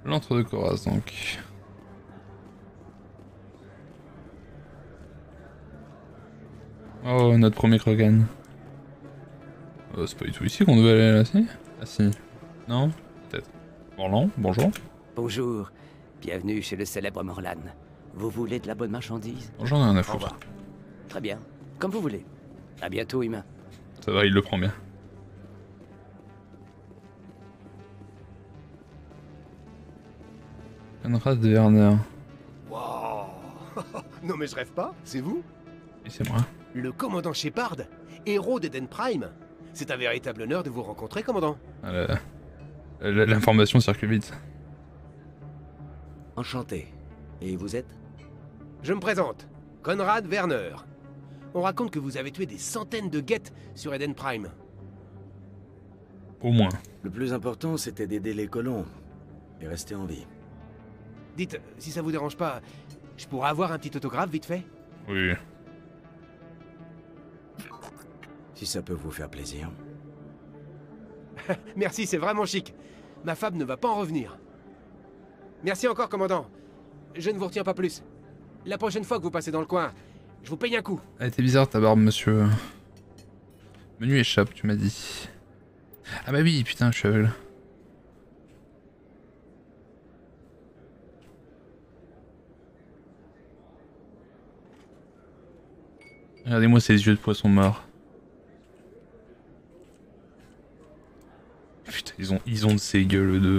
L'entre de Coraz donc. Oh, notre premier Krogan. C'est pas du tout ici qu'on devait aller là, si? Ah si. Non? Peut-être. Morlan, bonjour. Bonjour, bienvenue chez le célèbre Morlan. Vous voulez de la bonne marchandise? J'en ai rien à Au foutre. revoir. Très bien, comme vous voulez. À bientôt, humain. Ça va, il le prend bien. Conrad Werner. Wow. Non mais je rêve pas, c'est vous? Et c'est moi. Le commandant Shepard, héros d'Eden Prime. C'est un véritable honneur de vous rencontrer, commandant. Ah, l'information circule vite. Enchanté. Et vous êtes? Je me présente, Conrad Werner. On raconte que vous avez tué des centaines de Geth sur Eden Prime. Au moins. Le plus important, c'était d'aider les colons et rester en vie. Dites, si ça vous dérange pas, je pourrais avoir un petit autographe vite fait? Oui. Si ça peut vous faire plaisir. Merci, c'est vraiment chic. Ma femme ne va pas en revenir. Merci encore, commandant. Je ne vous retiens pas plus. La prochaine fois que vous passez dans le coin, je vous paye un coup. Elle était bizarre ta barbe, monsieur. Menu échappe, tu m'as dit. Ah bah oui, putain, je suis aveugle. Regardez-moi ces yeux de poisson mort. Putain, ils ont de ces gueules, eux deux.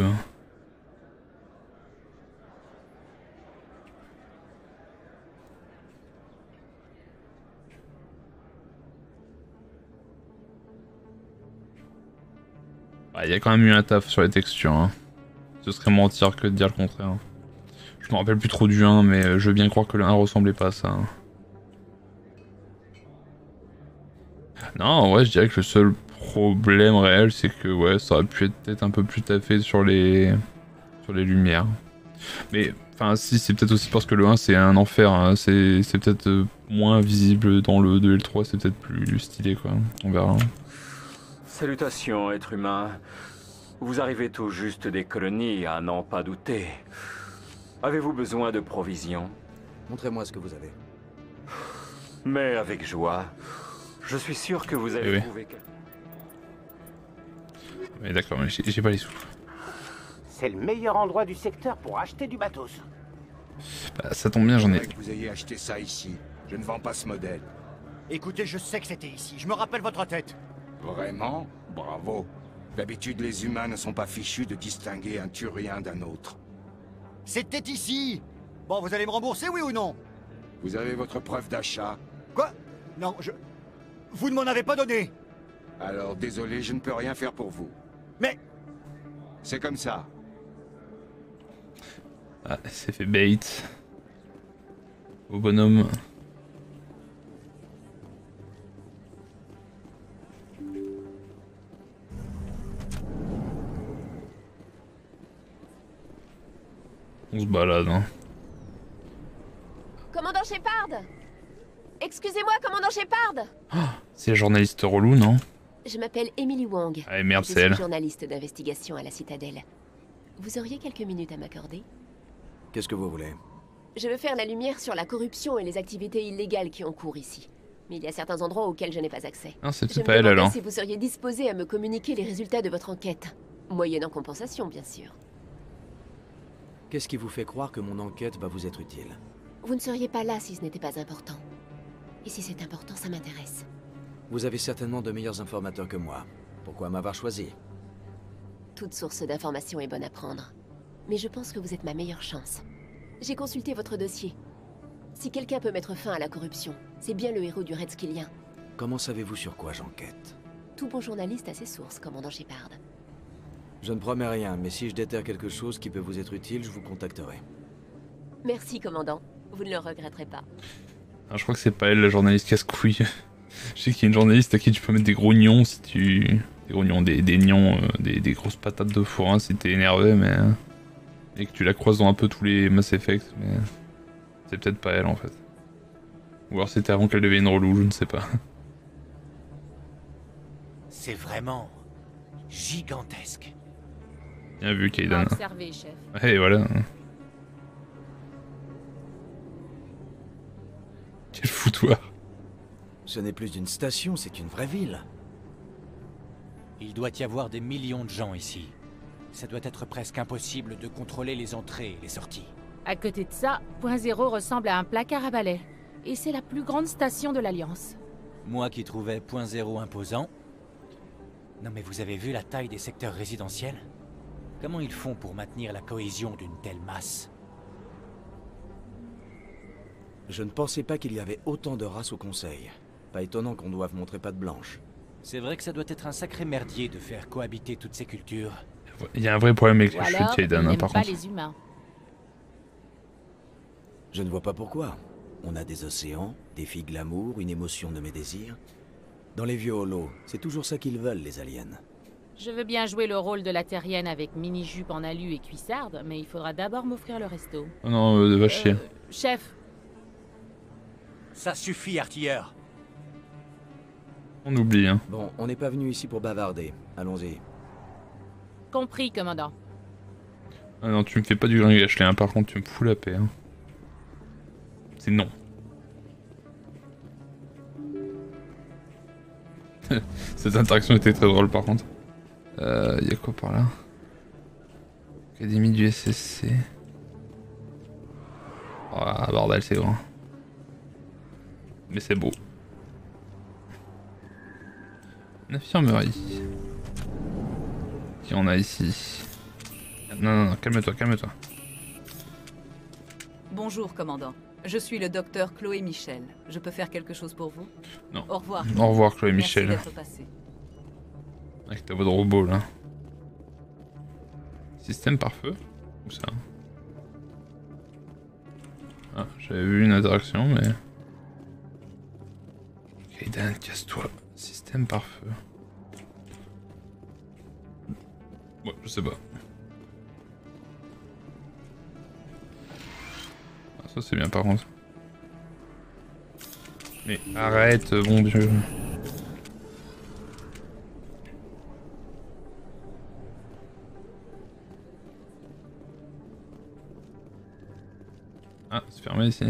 Il y a quand même eu un taf sur les textures. Hein. Ce serait mentir que de dire le contraire. Je me rappelle plus trop du 1, mais je veux bien croire que le 1 ressemblait pas à ça. Hein. Non, en vrai, je dirais que le seul problème réel, c'est que ouais, ça aurait pu être peut-être un peu plus taffé sur les lumières. Mais enfin, si, c'est peut-être aussi parce que le 1 c'est un enfer. Hein. C'est peut-être moins visible dans le 2 et le 3, c'est peut-être plus stylé quoi. On verra. Salutations, être humain. Vous arrivez tout juste des colonies, à n'en pas douter. Avez-vous besoin de provisions? Montrez-moi ce que vous avez. Mais avec joie. Je suis sûr que vous avez oui. trouvé quelque... Mais d'accord, mais j'ai pas les sous. C'est le meilleur endroit du secteur pour acheter du matos. Bah, ça tombe bien, j'en ai. Que vous ayez acheté ça ici. Je ne vends pas ce modèle. Écoutez, je sais que c'était ici. Je me rappelle votre tête. Vraiment? Bravo. D'habitude, les humains ne sont pas fichus de distinguer un turien d'un autre. C'était ici. Bon, vous allez me rembourser, oui ou non? Vous avez votre preuve d'achat? Quoi? Non, je... Vous ne m'en avez pas donné. Alors, désolé, je ne peux rien faire pour vous. Mais... C'est comme ça. Ah, c'est fait bait. Au bonhomme. On se balade, hein. Commandant Shepard! Excusez-moi, commandant Shepard! Oh, c'est la journaliste relou, non? Je m'appelle Emily Wong. Ah merde, Je c'est elle. suis journaliste d'investigation à la Citadelle. Vous auriez quelques minutes à m'accorder? Qu'est-ce que vous voulez? Je veux faire la lumière sur la corruption et les activités illégales qui ont cours ici. Mais il y a certains endroits auxquels je n'ai pas accès. Non, c'est Je peut-être me pas elle demandais alors. si vous seriez disposé à me communiquer les résultats de votre enquête. Moyennant compensation, bien sûr. Qu'est-ce qui vous fait croire que mon enquête va vous être utile? Vous ne seriez pas là si ce n'était pas important. Et si c'est important, ça m'intéresse. Vous avez certainement de meilleurs informateurs que moi. Pourquoi m'avoir choisi? Toute source d'information est bonne à prendre. Mais je pense que vous êtes ma meilleure chance. J'ai consulté votre dossier. Si quelqu'un peut mettre fin à la corruption, c'est bien le héros du Red Skillien. Comment savez-vous sur quoi j'enquête? Tout bon journaliste a ses sources, commandant Shepard. Je ne promets rien, mais si je déterre quelque chose qui peut vous être utile, je vous contacterai. Merci, commandant. Vous ne le regretterez pas. Ah, je crois que c'est pas elle la journaliste casse-couille. Je sais qu'il y a une journaliste à qui tu peux mettre des gros nions si tu... Des gros nions, des nions, des grosses patates de forain si t'es énervé, mais... Et que tu la croises dans un peu tous les Mass Effect, mais... C'est peut-être pas elle en fait. Ou alors c'était avant qu'elle devienne relou, je ne sais pas. C'est vraiment... gigantesque. Bien vu, Kaidan. Observez, chef. Et voilà. Quel foutoir. Ce n'est plus une station, c'est une vraie ville. Il doit y avoir des millions de gens ici. Ça doit être presque impossible de contrôler les entrées et les sorties. À côté de ça, Point Zéro ressemble à un placard à balai. Et c'est la plus grande station de l'Alliance. Moi qui trouvais Point Zéro imposant. Non mais vous avez vu la taille des secteurs résidentiels? Comment ils font pour maintenir la cohésion d'une telle masse? Je ne pensais pas qu'il y avait autant de races au Conseil. Pas étonnant qu'on doive montrer patte blanche. C'est vrai que ça doit être un sacré merdier de faire cohabiter toutes ces cultures. Il y a un vrai problème avec Ou les cheveux alors, de Kaidan, ils hein, n'aiment par pas contre. les humains. Je ne vois pas pourquoi. On a des océans, des filles glamour, une émotion nommée désir. Dans les vieux holos, c'est toujours ça qu'ils veulent, les aliens. Je veux bien jouer le rôle de la terrienne avec mini-jupe en alu et cuissarde, mais il faudra d'abord m'offrir le resto. Oh non, va chier. Chef, Ça suffit, artilleur. On oublie, hein. Bon, on n'est pas venu ici pour bavarder. Allons-y. compris, commandant. Ah non, tu me fais pas du gringachelet, hein. Par contre, tu me fous la paix. Hein. C'est non. Cette interaction était très drôle, par contre. Y'a quoi par là? Académie du SSC. Ah, bordel, c'est grand. Mais c'est beau. Une infirmerie. Qui on a ici? Non, calme-toi, calme-toi. Bonjour, commandant. Je suis le docteur Chloé Michel. Je peux faire quelque chose pour vous? Non. Au revoir. Au revoir, Chloé Merci Michel. d'être passé. Avec ta voix de robot, là. Système pare-feu? Où ça? Ah, j'avais vu une interaction, mais... Kaidan, casse-toi. Système pare-feu. Ouais, je sais pas. Ah, ça c'est bien par contre. Mais arrête, bon Dieu. Ah, c'est fermé ici.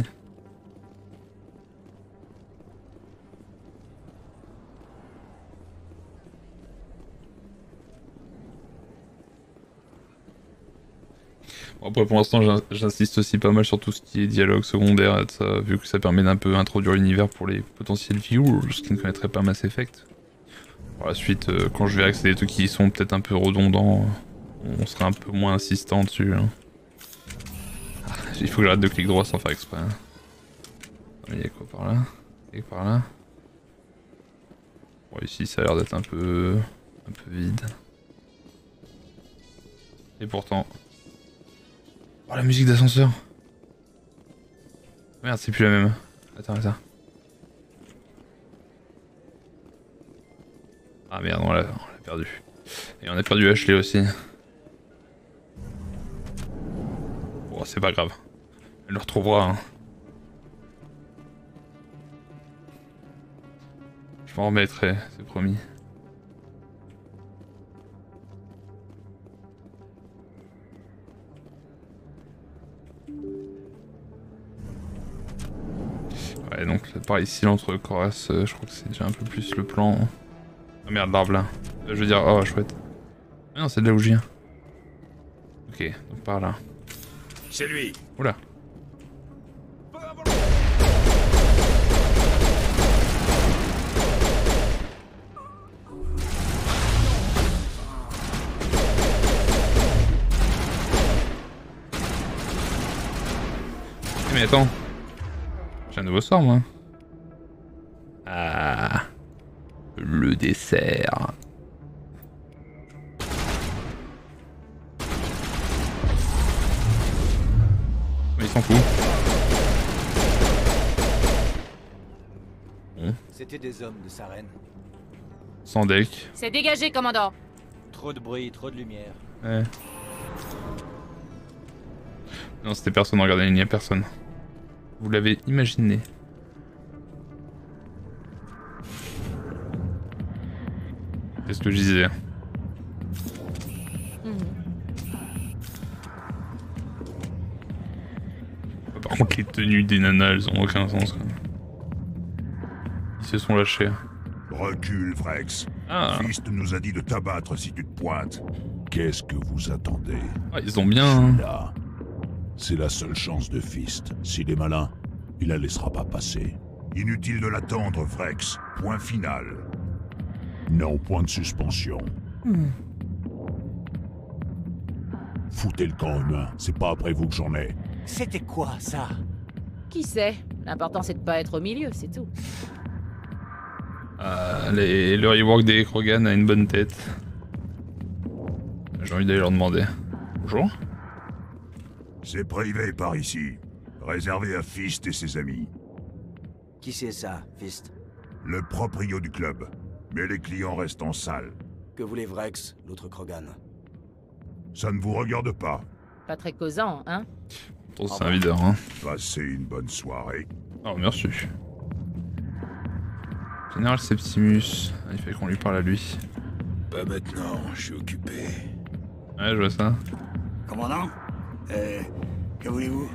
Bon, après pour l'instant j'insiste aussi pas mal sur tout ce qui est dialogue secondaire et ça, vu que ça permet d'un peu introduire l'univers pour les potentiels viewers qui ne connaîtraient pas Mass Effect. Par la suite, quand je verrai que c'est des trucs qui sont peut-être un peu redondants, on sera un peu moins insistant dessus. Hein. Ah, il faut que j'arrête de cliquer droit sans faire exprès. Hein. Il y a quoi par là? Et par là? Bon, ici ça a l'air d'être un peu vide. Et pourtant... Oh la musique d'ascenseur. Merde, c'est plus la même. Attends. Ah merde, on l'a perdu. Et on a perdu Ashley aussi. Bon, c'est pas grave. Elle le retrouvera. Hein. Je m'en remettrai, c'est promis. Ouais, donc par ici l'entre Coras, je crois que c'est déjà un peu plus le plan. Ah merde, l'arbre là. Je veux dire, oh chouette. Ah non, c'est de là où je viens. Ok, donc par là. C'est lui. Oula. Mais attends. J'ai un nouveau sort moi. Ah. Le dessert. Mais ils s'en foutent. Bon. C'était des hommes de Saren. Sans deck. C'est dégagé, commandant. Trop de bruit, trop de lumière. Ouais. Non, c'était personne, regardez, il n'y a personne. Vous l'avez imaginé. C'est ce que je disais. contre, les tenues des nanas, elles ont aucun sens, quoi. Ils se sont lâchés. Recule, Vrex. Ah. Fist nous a dit de t'abattre si tu te pointes. Qu'est-ce que vous attendez? Ah, ils ont bien... hein. Là. C'est la seule chance de Fist. S'il est malin, il la laissera pas passer. Inutile de l'attendre, Vrex. Point final. Non, point de suspension. Foutez le camp humain, c'est pas après vous que j'en ai. C'était quoi, ça? Qui sait? L'important c'est de pas être au milieu, c'est tout. Le rework des Krogan a une bonne tête. J'ai envie d'aller leur demander. Bonjour. C'est privé par ici. Réservé à Fist et ses amis. Qui c'est ça, Fist? Le proprio du club. Mais les clients restent en salle. Que voulait Vrex, l'autre Krogan? Ça ne vous regarde pas. Pas très causant, hein? Oh, c'est un videur, hein. Passez une bonne soirée. Oh, merci. Général Septimus. Il fallait qu'on lui parle à lui. Pas maintenant, je suis occupé. Ouais, je vois ça. Commandant que voulez-vous?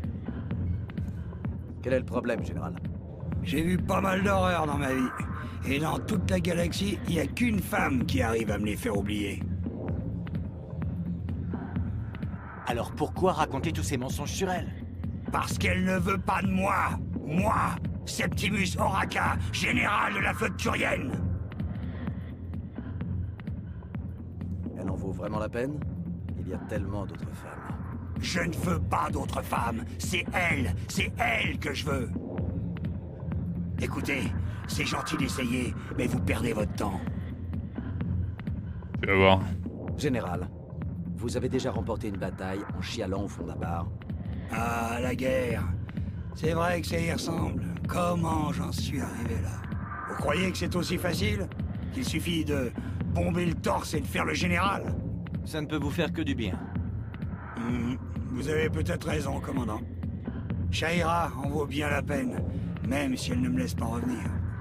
Quel est le problème, général? J'ai vu pas mal d'horreurs dans ma vie. Et dans toute la galaxie, il n'y a qu'une femme qui arrive à me les faire oublier. Alors pourquoi raconter tous ces mensonges sur elle? Parce qu'elle ne veut pas de moi. Moi, Septimus Oraka, général de la flotte turienne. Elle en vaut vraiment la peine? Il y a tellement d'autres femmes. Je ne veux pas d'autres femmes. C'est elle que je veux. Écoutez, c'est gentil d'essayer, mais vous perdez votre temps. Tu vas voir. Général, vous avez déjà remporté une bataille en chialant au fond d'un bar. Ah, la guerre. C'est vrai que ça y ressemble. Comment j'en suis arrivé là? Vous croyez que c'est aussi facile? Qu'il suffit de bomber le torse et de faire le général? Ça ne peut vous faire que du bien. Vous avez peut-être raison, commandant. Shahira en vaut bien la peine, même si elle ne me laisse pas revenir.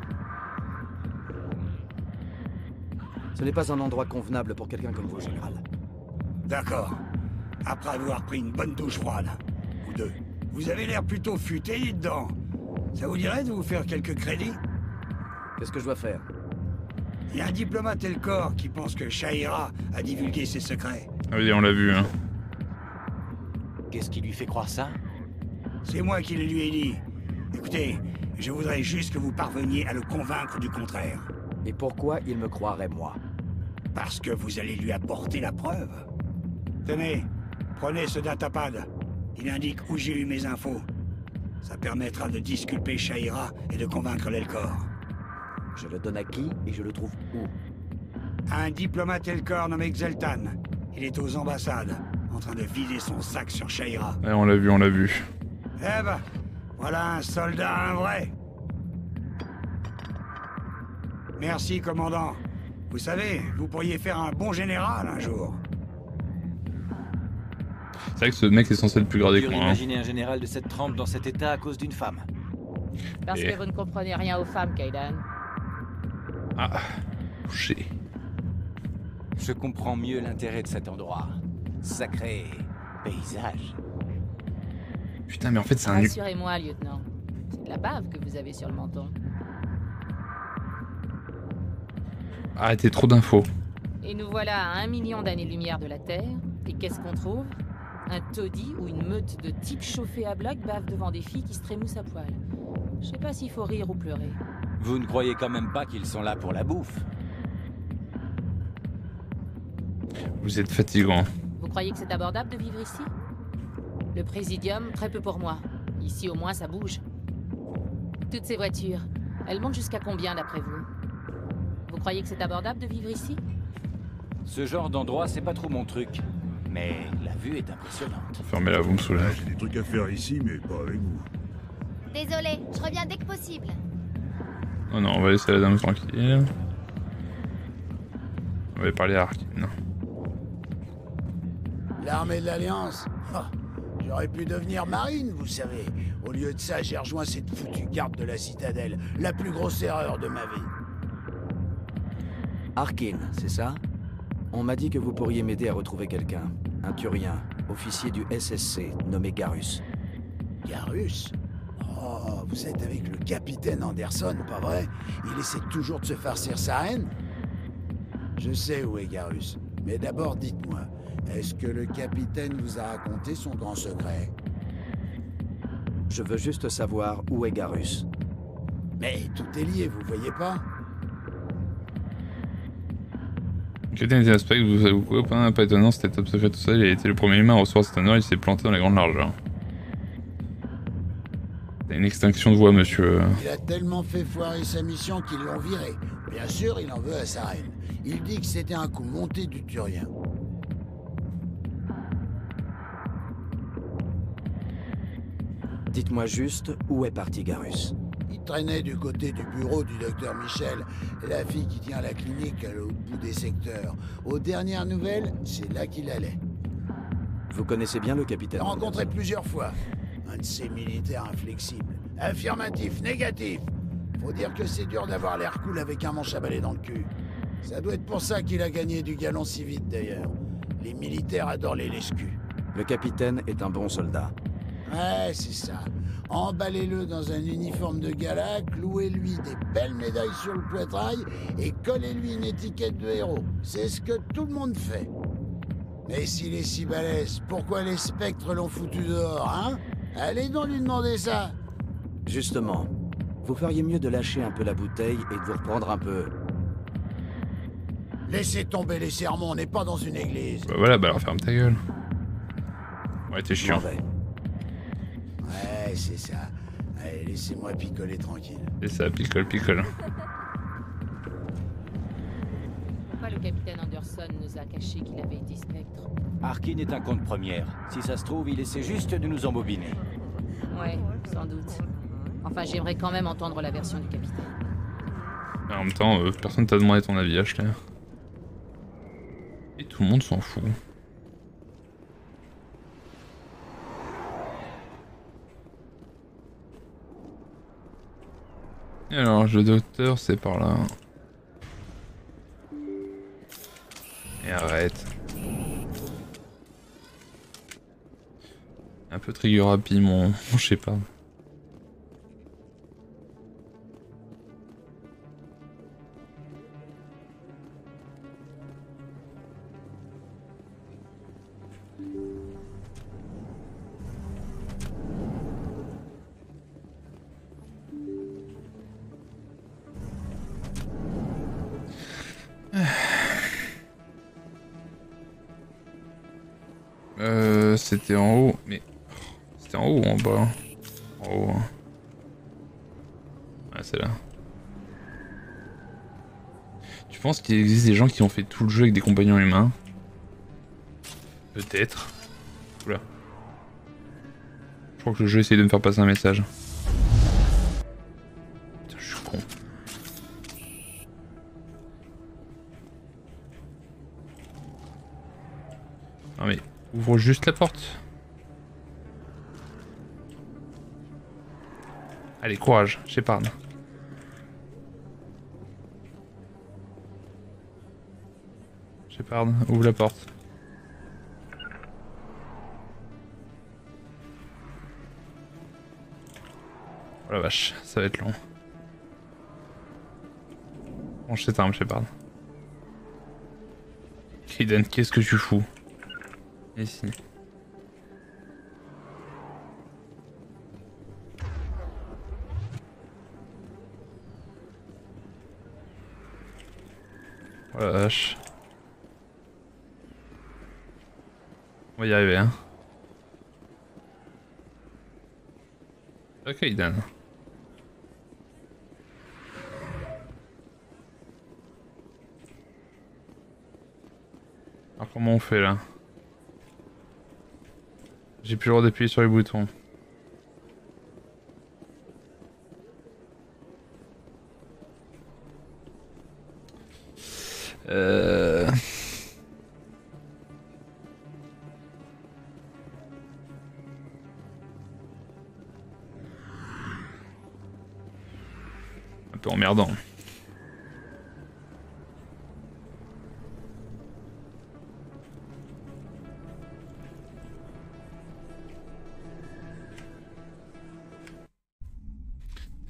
Ce n'est pas un endroit convenable pour quelqu'un comme vous, général. D'accord. Après avoir pris une bonne douche froide, ou deux, vous avez l'air plutôt futé dedans. Ça vous dirait de vous faire quelques crédits? Qu'est-ce que je dois faire? Il y a un diplomate et le corps qui pense que Shahira a divulgué ses secrets. Ah oui, on l'a vu, hein. Qu'est-ce qui lui fait croire ça? C'est moi qui le lui ai dit. Écoutez, je voudrais juste que vous parveniez à le convaincre du contraire. Et pourquoi il me croirait, moi? Parce que vous allez lui apporter la preuve. Tenez, prenez ce datapad. Il indique où j'ai eu mes infos. Ça permettra de disculper Shahira et de convaincre l'Elcor. Je le donne à qui et je le trouve où? Un diplomate Elcor nommé Xeltan. Il est aux ambassades, en train de vider son sac sur Shahira. Ouais, on l'a vu, on l'a vu. Eh ben, voilà un soldat, un vrai. Merci, commandant. Vous savez, vous pourriez faire un bon général un jour. C'est vrai que ce mec est censé être le plus gradé que moi. Hein. Imaginez un général de cette trempe dans cet état à cause d'une femme. Parce que vous ne comprenez rien aux femmes, Kaidan. Ah, touché. Je comprends mieux l'intérêt de cet endroit. Sacré paysage. Putain, mais en fait, c'est un... Rassurez-moi, lieutenant. C'est de la bave que vous avez sur le menton. Arrêtez, trop d'infos. Et nous voilà à 1 million d'années-lumière de la Terre. Et qu'est-ce qu'on trouve? Un taudis ou une meute de types chauffés à bloc bave devant des filles qui se trémoussent à poil. Je sais pas s'il faut rire ou pleurer. Vous ne croyez quand même pas qu'ils sont là pour la bouffe? Vous êtes fatigant. Vous croyez que c'est abordable de vivre ici? Le Présidium, très peu pour moi. Ici, au moins, ça bouge. Toutes ces voitures, elles montent jusqu'à combien, d'après vous? Vous croyez que c'est abordable de vivre ici? Ce genre d'endroit, c'est pas trop mon truc. Mais la vue est impressionnante. Fermez-la, vous me saoulez. J'ai des trucs à faire ici, mais pas avec vous. Désolé, je reviens dès que possible. Oh non, on va laisser la dame tranquille. On va parler à Arkin. L'armée de l'Alliance? J'aurais pu devenir marine, vous savez. Au lieu de ça, j'ai rejoint cette foutue garde de la citadelle. La plus grosse erreur de ma vie. Arkin, c'est ça? On m'a dit que vous pourriez m'aider à retrouver quelqu'un. Un Turien, officier du SSC, nommé Garus. Garus? Oh, vous êtes avec le capitaine Anderson, pas vrai? Il essaie toujours de se farcir sa haine? Je sais où est Garus, mais d'abord dites-moi, est-ce que le capitaine vous a raconté son grand secret? Je veux juste savoir où est Garus. Mais tout est lié, vous voyez pas? Le capitaine était aspect, vous copain, pas étonnant, c'était top secret tout ça, il a été le premier humain à recevoir cet honneur, il s'est planté dans la grande largeur. C'est une extinction de voix, monsieur. Il a tellement fait foirer sa mission qu'ils l'ont viré. Bien sûr, il en veut à sa reine. Il dit que c'était un coup monté du Turien. Dites-moi juste où est parti Garus. Il traînait du côté du bureau du docteur Michel, la fille qui tient la clinique à l'autre bout des secteurs. Aux dernières nouvelles, c'est là qu'il allait. Vous connaissez bien le capitaine? J'ai rencontré plusieurs fois. Un de ces militaires inflexibles. Affirmatif, négatif. Faut dire que c'est dur d'avoir l'air cool avec un manche à balai dans le cul. Ça doit être pour ça qu'il a gagné du galon si vite d'ailleurs. Les militaires adorent les lèche-culs. Le capitaine est un bon soldat. Ouais, c'est ça. Emballez-le dans un uniforme de gala, clouez-lui des belles médailles sur le poitrail et collez-lui une étiquette de héros. C'est ce que tout le monde fait. Mais s'il est si balèze, pourquoi les spectres l'ont foutu dehors, hein? Allez donc lui demander ça. Justement, vous feriez mieux de lâcher un peu la bouteille et de vous reprendre un peu. Laissez tomber les sermons, on n'est pas dans une église. Bah voilà, bah alors ferme ta gueule. Ouais, t'es chiant. Ouais, c'est ça. Allez, laissez-moi picoler tranquille. C'est ça, picole, picole. Pourquoi le capitaine Anderson nous a caché qu'il avait été spectre? Harkin est un compte première. Si ça se trouve, il essaie juste de nous embobiner. Ouais, sans doute. Enfin, j'aimerais quand même entendre la version du capitaine. En même temps, personne t'a demandé ton avis, Ashley. Et tout le monde s'en fout. Et alors, le docteur, c'est par là. Et arrête. Un peu trigger happy, mon je sais pas. C'était en haut, mais... C'était en haut ou en bas? En haut. Hein. Ouais, c'est là. Tu penses qu'il existe des gens qui ont fait tout le jeu avec des compagnons humains? Peut-être. Oula. Je crois que le jeu essaye de me faire passer un message. Putain, je suis con. Non mais... Ouvre juste la porte. Allez, courage, Shepard. Shepard, ouvre la porte. Oh la vache, ça va être long. Range cette arme, Shepard. Kaidan, qu'est-ce que tu fous? Ici. Oh la vache. On va y arriver, hein. Ok, Dan. Alors comment on fait là? J'ai plus le droit d'appuyer sur les boutons. Un peu emmerdant.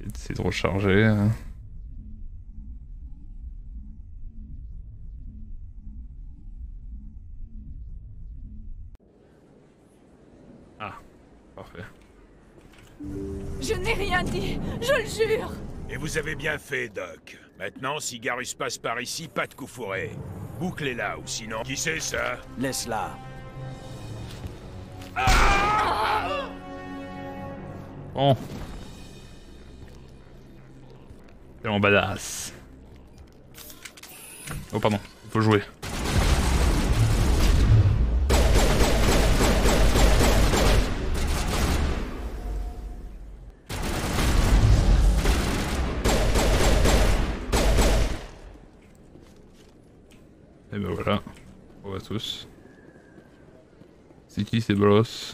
essayer de recharger. Ah, parfait. Je n'ai rien dit, je le jure. Et vous avez bien fait, Doc. Maintenant, si Garrus passe par ici, pas de coup fourré. Bouclez-la, ou sinon... Qui c'est, ça? Laisse-la. Bon. Tellement badass. Oh pardon, il faut jouer. Et ben voilà, on va tous. C'est qui ces bolos?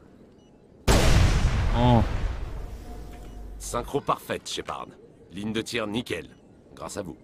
Oh. Synchro parfaite, Shepard. Ligne de tir nickel. Grâce à vous.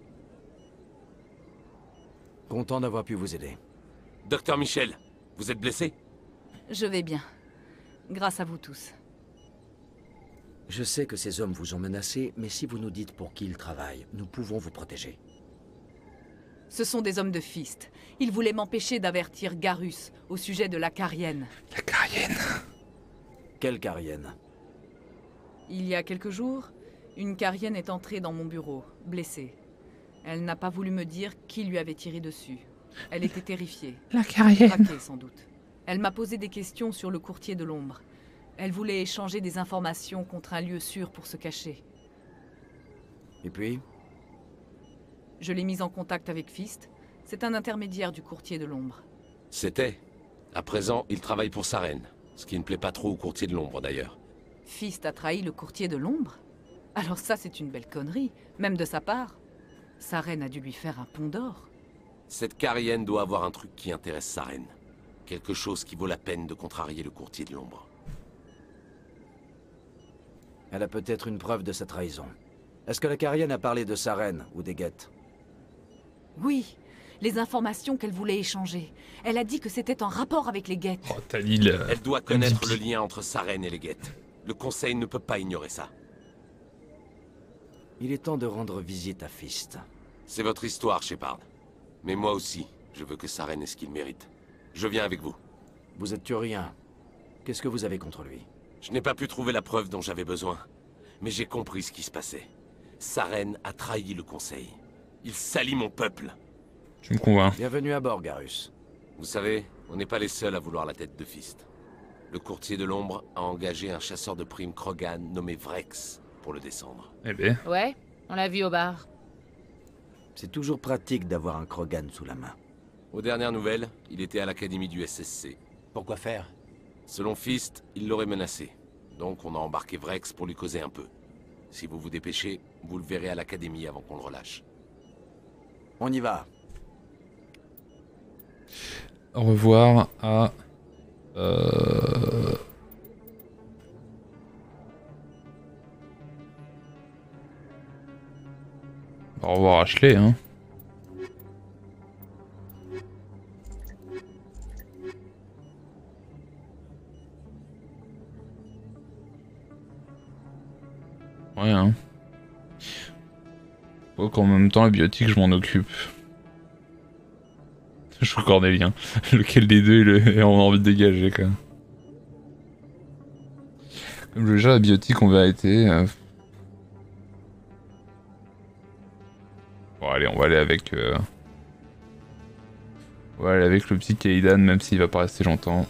Content d'avoir pu vous aider. Docteur Michel, vous êtes blessé? Je vais bien. Grâce à vous tous. Je sais que ces hommes vous ont menacé, mais si vous nous dites pour qui ils travaillent, nous pouvons vous protéger. Ce sont des hommes de Fist. Ils voulaient m'empêcher d'avertir Garrus au sujet de la Carienne. La Carienne? Quelle Carienne? Il y a quelques jours, une Carienne est entrée dans mon bureau, blessée. Elle n'a pas voulu me dire qui lui avait tiré dessus. Elle était terrifiée. La Carienne. Traquée, sans doute. Elle m'a posé des questions sur le courtier de l'ombre. Elle voulait échanger des informations contre un lieu sûr pour se cacher. Et puis? Je l'ai mise en contact avec Fist. C'est un intermédiaire du courtier de l'ombre. C'était. À présent, il travaille pour Saren. Ce qui ne plaît pas trop au courtier de l'ombre, d'ailleurs. Fist a trahi le courtier de l'ombre? Alors ça, c'est une belle connerie, même de sa part. Saren a dû lui faire un pont d'or. Cette Carienne doit avoir un truc qui intéresse Saren. Quelque chose qui vaut la peine de contrarier le courtier de l'ombre. Elle a peut-être une preuve de sa trahison. Est-ce que la Carienne a parlé de Saren ou des Geth? Oui, les informations qu'elle voulait échanger. Elle a dit que c'était en rapport avec les Geth. Oh, Talil. Elle doit connaître le lien entre Saren et les Geth. Le Conseil ne peut pas ignorer ça. Il est temps de rendre visite à Fist. C'est votre histoire, Shepard. Mais moi aussi, je veux que Saren ait ce qu'il mérite. Je viens avec vous. Vous êtes turien. Qu'est-ce que vous avez contre lui? Je n'ai pas pu trouver la preuve dont j'avais besoin. Mais j'ai compris ce qui se passait. Saren a trahi le Conseil. Il salit mon peuple. Tu me convaincs. Bienvenue à bord, Garrus. Vous savez, on n'est pas les seuls à vouloir la tête de Fist. Le courtier de l'ombre a engagé un chasseur de primes Krogan nommé Vrex pour le descendre. Eh ben. Ouais, on l'a vu au bar. C'est toujours pratique d'avoir un Krogan sous la main. Aux dernières nouvelles, il était à l'académie du SSC. Pourquoi faire? Selon Fist, il l'aurait menacé. Donc on a embarqué Vrex pour lui causer un peu. Si vous vous dépêchez, vous le verrez à l'académie avant qu'on le relâche. On y va. Au revoir à... Au revoir Ashley, hein. Ouais, hein. Faut qu'en même temps, la biotique, je m'en occupe. Je suis cornélien. Lequel des deux on a envie de dégager, quand même. Comme je gère la biotique en vérité... Bon allez, on va aller avec... On va aller avec le petit Kaidan, même s'il va pas rester longtemps.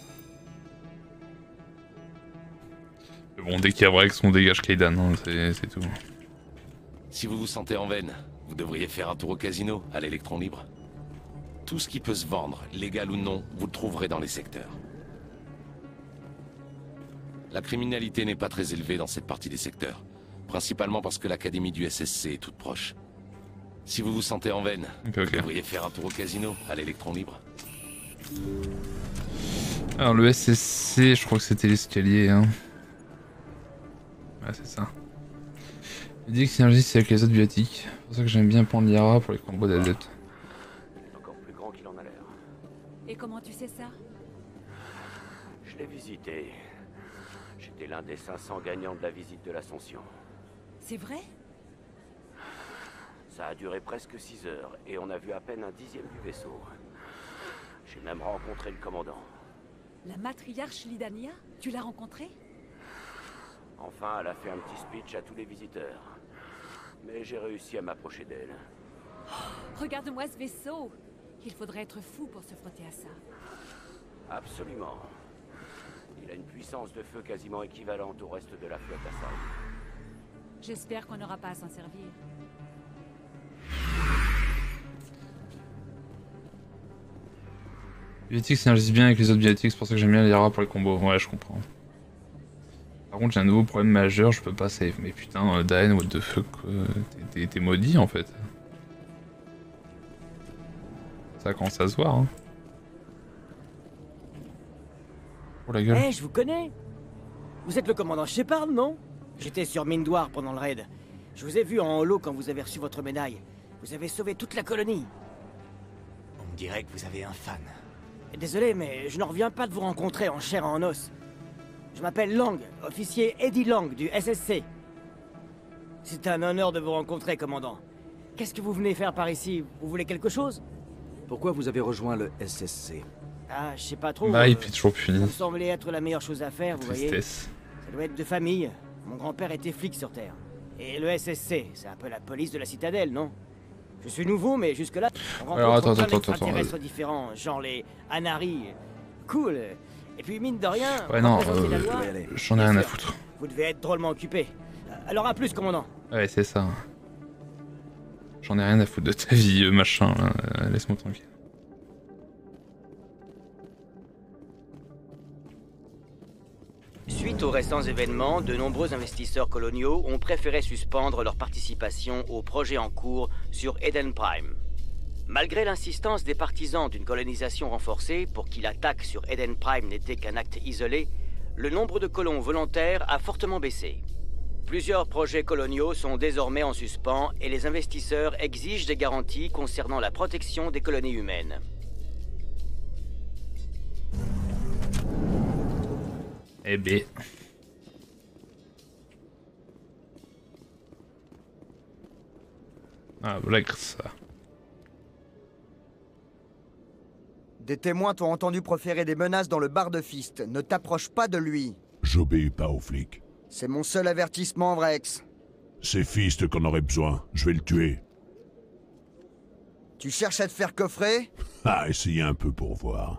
Mais bon, dès qu'il y a Vrex, on dégage Kaidan, hein, c'est tout. Si vous vous sentez en veine, vous devriez faire un tour au casino, à l'électron libre. Tout ce qui peut se vendre, légal ou non, vous le trouverez dans les secteurs. La criminalité n'est pas très élevée dans cette partie des secteurs, principalement parce que l'académie du SSC est toute proche. Si vous vous sentez en veine, vous devriez faire un tour au casino, à l'électron libre. Alors le SSC, je crois que c'était l'escalier, hein. Ouais, c'est ça. Il dit que synergie c'est avec les autres biotiques. C'est pour ça que j'aime bien prendre l'IRA pour les combos d'adeptes. Encore plus grand qu'il en a l'air. Et comment tu sais ça? Je l'ai visité. J'étais l'un des 500 gagnants de la visite de l'Ascension. C'est vrai? Ça a duré presque 6 heures et on a vu à peine un dixième du vaisseau. J'ai même rencontré le commandant. La matriarche Lidania? Tu l'as rencontrée? Enfin, elle a fait un petit speech à tous les visiteurs. Mais j'ai réussi à m'approcher d'elle. Oh, regarde-moi ce vaisseau! Il faudrait être fou pour se frotter à ça. Absolument. Il a une puissance de feu quasiment équivalente au reste de la flotte Asari. J'espère qu'on n'aura pas à s'en servir. Biotix synergise bien avec les autres Biotix, c'est pour ça que j'aime bien les rats pour les combos. Ouais, je comprends. Par contre, j'ai un nouveau problème majeur, je peux pas save. Mais putain, Daen, what the fuck, t'es maudit en fait. Ça commence à se voir, hein. Oh la gueule. Eh, je vous connais. Vous êtes le commandant Shepard, non? J'étais sur Mindoir pendant le raid. Je vous ai vu en holo quand vous avez reçu votre médaille. Vous avez sauvé toute la colonie. On me dirait que vous avez un fan. Désolé, mais je n'en reviens pas de vous rencontrer en chair et en os. Je m'appelle Lang, officier Eddie Lang du SSC. C'est un honneur de vous rencontrer, commandant. Qu'est-ce que vous venez faire par ici? Vous voulez quelque chose? Pourquoi vous avez rejoint le SSC? Ah, je sais pas trop. Bah, il est toujours puni. Ça me semblait être la meilleure chose à faire, vous voyez. Tristesse. Ça doit être de famille. Mon grand-père était flic sur Terre. Et le SSC, c'est un peu la police de la citadelle, non? Je suis nouveau, mais jusque-là, on rencontre plein d'extraterrestres différents, genre les Anari. Cool. Et puis, mine de rien, ouais, non, la loi, j'en ai rien à foutre. Vous devez être drôlement occupé. Alors à plus, commandant. Ouais, c'est ça. J'en ai rien à foutre de ta vie, machin, là. Laisse-moi tranquille. Suite aux récents événements, de nombreux investisseurs coloniaux ont préféré suspendre leur participation au projet en cours sur Eden Prime. Malgré l'insistance des partisans d'une colonisation renforcée pour qui l'attaque sur Eden Prime n'était qu'un acte isolé, le nombre de colons volontaires a fortement baissé. Plusieurs projets coloniaux sont désormais en suspens et les investisseurs exigent des garanties concernant la protection des colonies humaines. Eh ben. Ah, voilà ça. Des témoins t'ont entendu proférer des menaces dans le bar de Fist. Ne t'approche pas de lui. J'obéis pas aux flics. C'est mon seul avertissement, Vrex. C'est Fist qu'on aurait besoin. Je vais le tuer. Tu cherches à te faire coffrer? Ah, essayez un peu pour voir.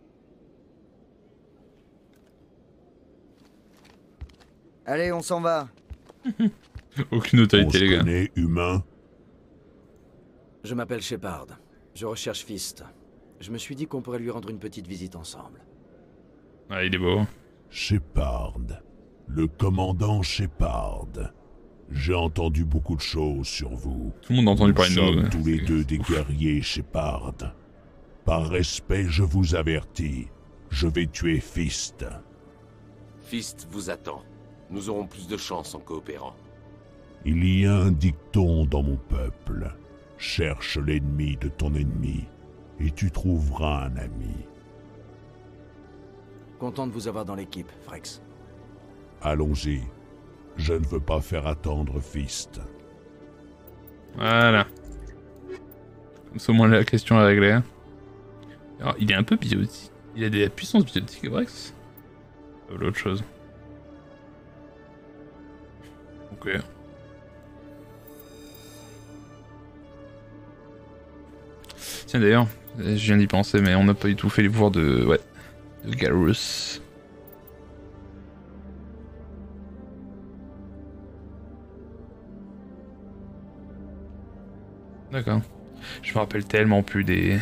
Allez, on s'en va. Aucune autorité, les gars. On se connaît, humain? Je m'appelle Shepard. Je recherche Fist. Je me suis dit qu'on pourrait lui rendre une petite visite ensemble. Ah, il est beau. Shepard. Le commandant Shepard. J'ai entendu beaucoup de choses sur vous. Tout le monde a entendu parler de nous. Nous sommes tous les deux des guerriers Shepard. Par respect, je vous avertis. Je vais tuer Fist. Fist vous attend. Nous aurons plus de chance en coopérant. Il y a un dicton dans mon peuple. Cherche l'ennemi de ton ennemi, et tu trouveras un ami. Content de vous avoir dans l'équipe, Vrex. Allons-y. Je ne veux pas faire attendre Fist. Voilà. Comme ça, au moins, la question est réglée. Alors, il est un peu biotique. Il a de la puissance biotique, Vrex. L'autre chose. Ok. Tiens d'ailleurs, je viens d'y penser, mais on n'a pas du tout fait les pouvoirs de... Ouais. De Garrus. D'accord. Je me rappelle tellement plus des...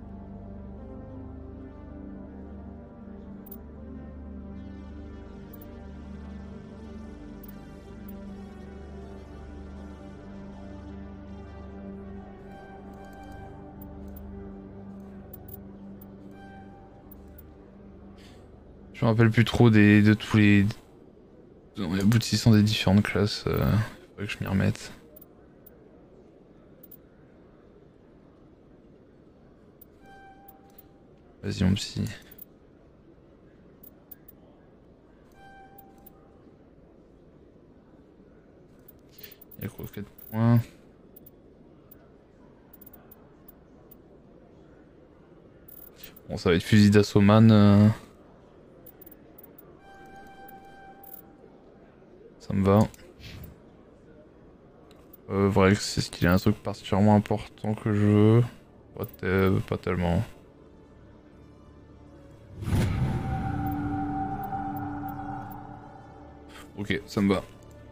Je me rappelle plus trop de tous les aboutissants des différentes classes. Faudrait que je m'y remette. Vas-y mon psy. Il y a quoi 4 points. Bon, ça va être fusil d'assautman. Ça me va. Vrai que c'est ce qu'il y a un truc particulièrement important que je veux. Pas tellement. Ok, ça me va.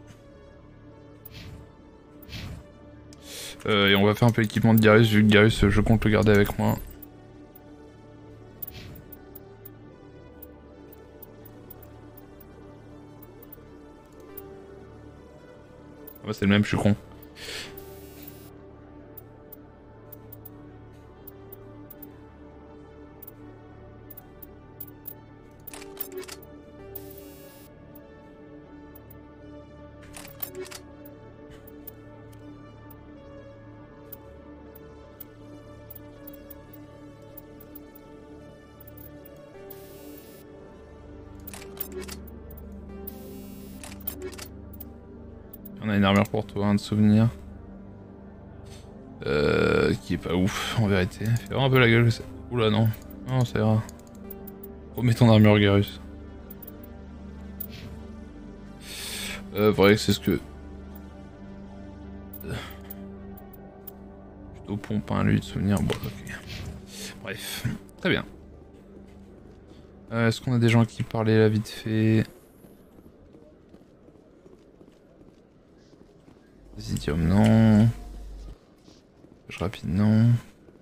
Et on va faire un peu l'équipement de Garrus, vu que Garrus je compte le garder avec moi. Ah bah c'est le même, je suis con. On a une armure pour toi, un de souvenir. Qui est pas ouf en vérité. Fais vraiment un peu la gueule, je sais. Oula non. Non, ça ira. Remets ton armure Garrus. Vrai que c'est ce que... Plutôt pompe un lui de souvenir. Bon ok. Bref. Très bien. Est-ce qu'on a des gens qui parlaient là vite fait? Zidium non. Voyage rapide non.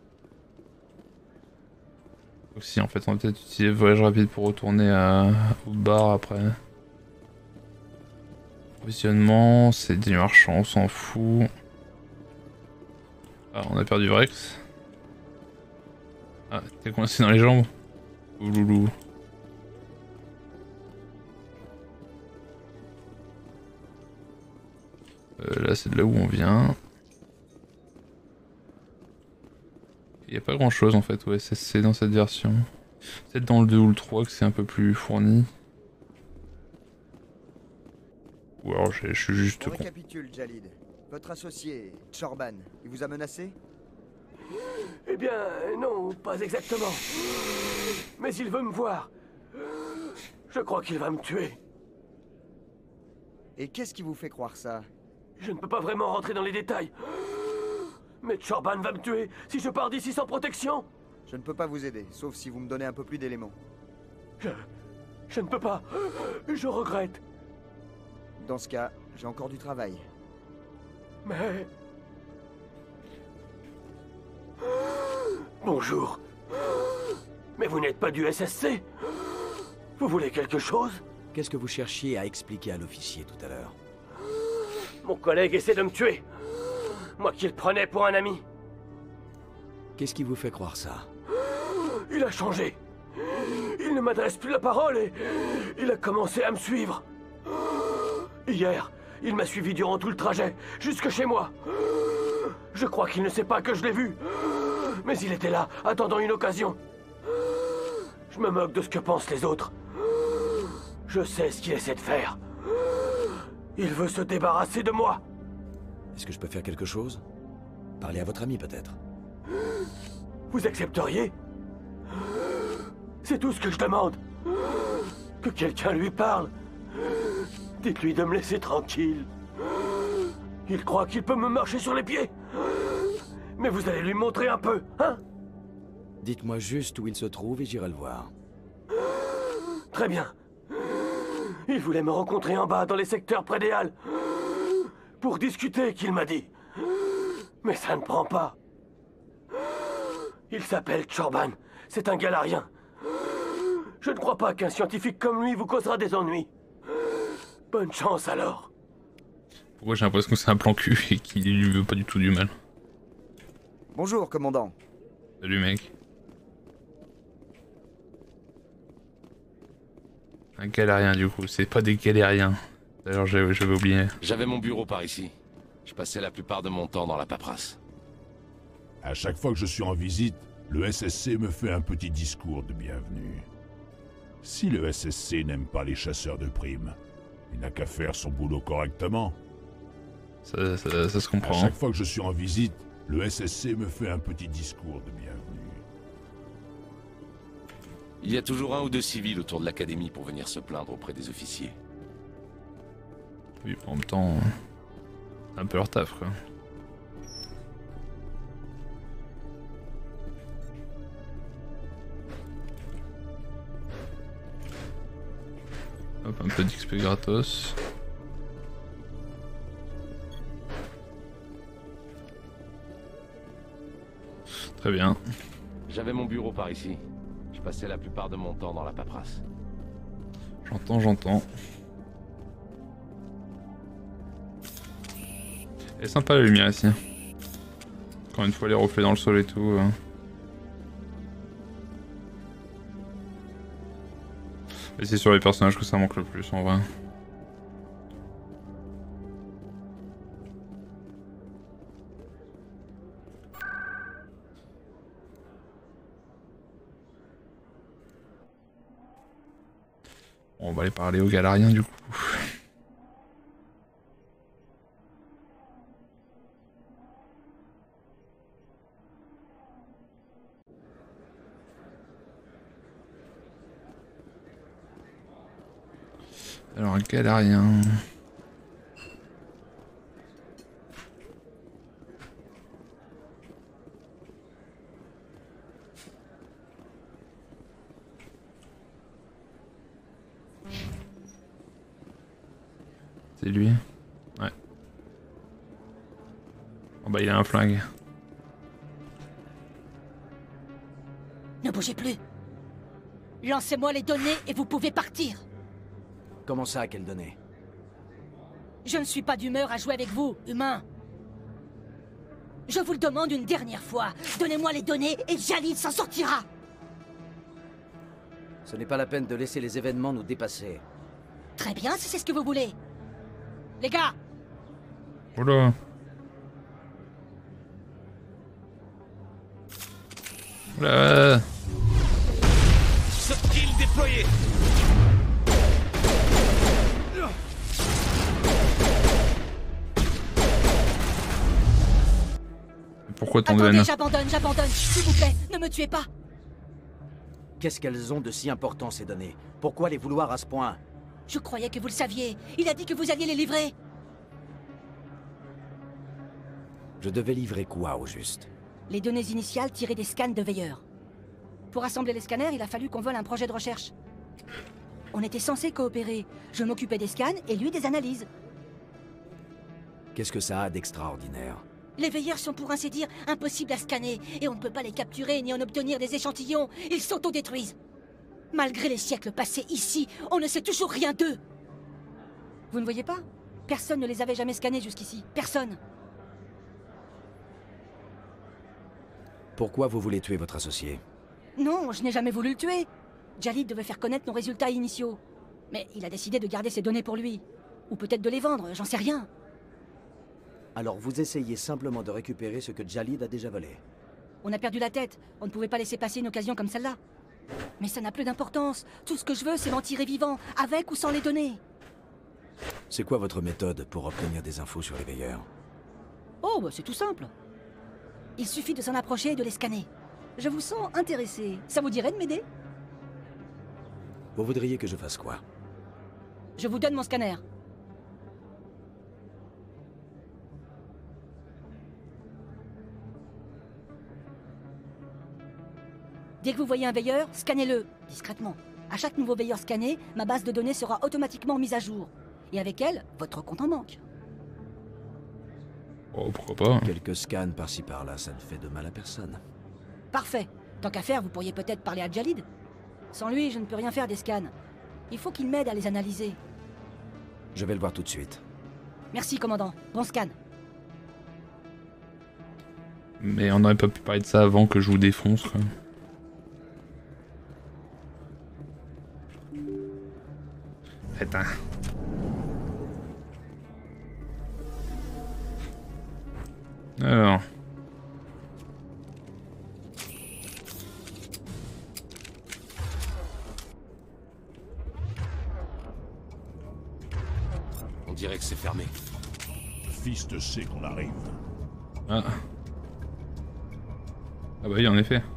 Aussi en fait on va peut-être utiliser voyage rapide pour retourner au bar après. Provisionnement, c'est des marchands, on s'en fout. Ah on a perdu Vrex. Ah t'es coincé dans les jambes. Ouloulou. Là c'est de là où on vient. Il n'y a pas grand chose en fait au SSC dans cette version. Peut-être dans le 2 ou le 3 que c'est un peu plus fourni. Ou alors je suis juste con. Récapitule, Jalid. Votre associé, Chorban, il vous a menacé? Eh bien, non, pas exactement. Mais il veut me voir. Je crois qu'il va me tuer. Et qu'est-ce qui vous fait croire ça? Je ne peux pas vraiment rentrer dans les détails. Mais Chorban va me tuer si je pars d'ici sans protection. Je ne peux pas vous aider, sauf si vous me donnez un peu plus d'éléments. Je ne peux pas. Je regrette. Dans ce cas, j'ai encore du travail. Mais... Bonjour. Mais vous n'êtes pas du SSC? Vous voulez quelque chose? Qu'est-ce que vous cherchiez à expliquer à l'officier tout à l'heure? Mon collègue essaie de me tuer. Moi qui le prenais pour un ami. Qu'est-ce qui vous fait croire ça? Il a changé. Il ne m'adresse plus la parole et il a commencé à me suivre. Hier, il m'a suivi durant tout le trajet, jusque chez moi. Je crois qu'il ne sait pas que je l'ai vu. Mais il était là, attendant une occasion. Je me moque de ce que pensent les autres. Je sais ce qu'il essaie de faire. Il veut se débarrasser de moi. Est-ce que je peux faire quelque chose? Parler à votre ami peut-être? Vous accepteriez? C'est tout ce que je demande. Que quelqu'un lui parle. Dites-lui de me laisser tranquille. Il croit qu'il peut me marcher sur les pieds. Mais vous allez lui montrer un peu, hein? Dites-moi juste où il se trouve et j'irai le voir. Très bien. Il voulait me rencontrer en bas, dans les secteurs près des halles. Pour discuter, qu'il m'a dit. Mais ça ne prend pas. Il s'appelle Chorban. C'est un galarien. Je ne crois pas qu'un scientifique comme lui vous causera des ennuis. Bonne chance alors. Pourquoi j'ai l'impression que c'est un plan cul et qu'il lui veut pas du tout du mal? Bonjour, commandant. Salut mec. Un galérien du coup, c'est pas des galériens. D'ailleurs j'avais oublié. J'avais mon bureau par ici. Je passais la plupart de mon temps dans la paperasse. À chaque fois que je suis en visite, le SSC me fait un petit discours de bienvenue. Si le SSC n'aime pas les chasseurs de primes, il n'a qu'à faire son boulot correctement. Ça se comprend. À chaque fois que je suis en visite, le SSC me fait un petit discours de bienvenue. Il y a toujours un ou deux civils autour de l'académie pour venir se plaindre auprès des officiers. Oui, en même temps, c'est un peu leur taf, quoi. Hop, un peu d'XP gratos. Très bien. J'avais mon bureau par ici. Je passais la plupart de mon temps dans la paperasse. J'entends. Elle est sympa la lumière ici. Encore une fois les reflets dans le sol et tout. Et c'est sur les personnages que ça manque le plus en vrai. On va aller parler aux Galariens du coup. Alors un Galarien. C'est lui? Ouais. Oh bah il a un flingue. Ne bougez plus. Lancez-moi les données et vous pouvez partir. Comment ça, quelles données? Je ne suis pas d'humeur à jouer avec vous, humain. Je vous le demande une dernière fois. Donnez-moi les données et Jalid s'en sortira. Ce n'est pas la peine de laisser les événements nous dépasser. Très bien, si c'est ce que vous voulez. Les gars! Oula! Oula! Kill déployé! Pourquoi ton Attendez, veine? j'abandonne, s'il vous plaît, ne me tuez pas! Qu'est-ce qu'elles ont de si important, ces données? Pourquoi les vouloir à ce point? Je croyais que vous le saviez. Il a dit que vous alliez les livrer. Je devais livrer quoi, au juste? Les données initiales tirées des scans de veilleurs. Pour assembler les scanners, il a fallu qu'on vole un projet de recherche. On était censés coopérer. Je m'occupais des scans et lui des analyses. Qu'est-ce que ça a d'extraordinaire? Les veilleurs sont pour ainsi dire impossibles à scanner et on ne peut pas les capturer ni en obtenir des échantillons. Ils s'autodétruisent. Malgré les siècles passés ici, on ne sait toujours rien d'eux. Vous ne voyez pas? Personne ne les avait jamais scannés jusqu'ici. Personne. Pourquoi vous voulez tuer votre associé? Non, je n'ai jamais voulu le tuer. Jalid devait faire connaître nos résultats initiaux. Mais il a décidé de garder ses données pour lui. Ou peut-être de les vendre, j'en sais rien. Alors vous essayez simplement de récupérer ce que Jalid a déjà volé. On a perdu la tête. On ne pouvait pas laisser passer une occasion comme celle-là. Mais ça n'a plus d'importance. Tout ce que je veux, c'est m'en tirer vivant, avec ou sans les données. C'est quoi votre méthode pour obtenir des infos sur les veilleurs? Oh, bah c'est tout simple. Il suffit de s'en approcher et de les scanner. Je vous sens intéressé. Ça vous dirait de m'aider? Vous voudriez que je fasse quoi? Je vous donne mon scanner. Dès que vous voyez un veilleur, scannez-le, discrètement. À chaque nouveau veilleur scanné, ma base de données sera automatiquement mise à jour. Et avec elle, votre compte en banque. Oh, pourquoi pas? Quelques scans par-ci par-là, ça ne fait de mal à personne. Parfait. Tant qu'à faire, vous pourriez peut-être parler à Jalid. Sans lui, je ne peux rien faire des scans. Il faut qu'il m'aide à les analyser. Je vais le voir tout de suite. Merci, commandant. Bon scan. Mais on n'aurait pas pu parler de ça avant que je vous défonce, quoi. Putain. Alors. On dirait que c'est fermé. Fist sait qu'on arrive. Ah. Ah bah oui, en effet.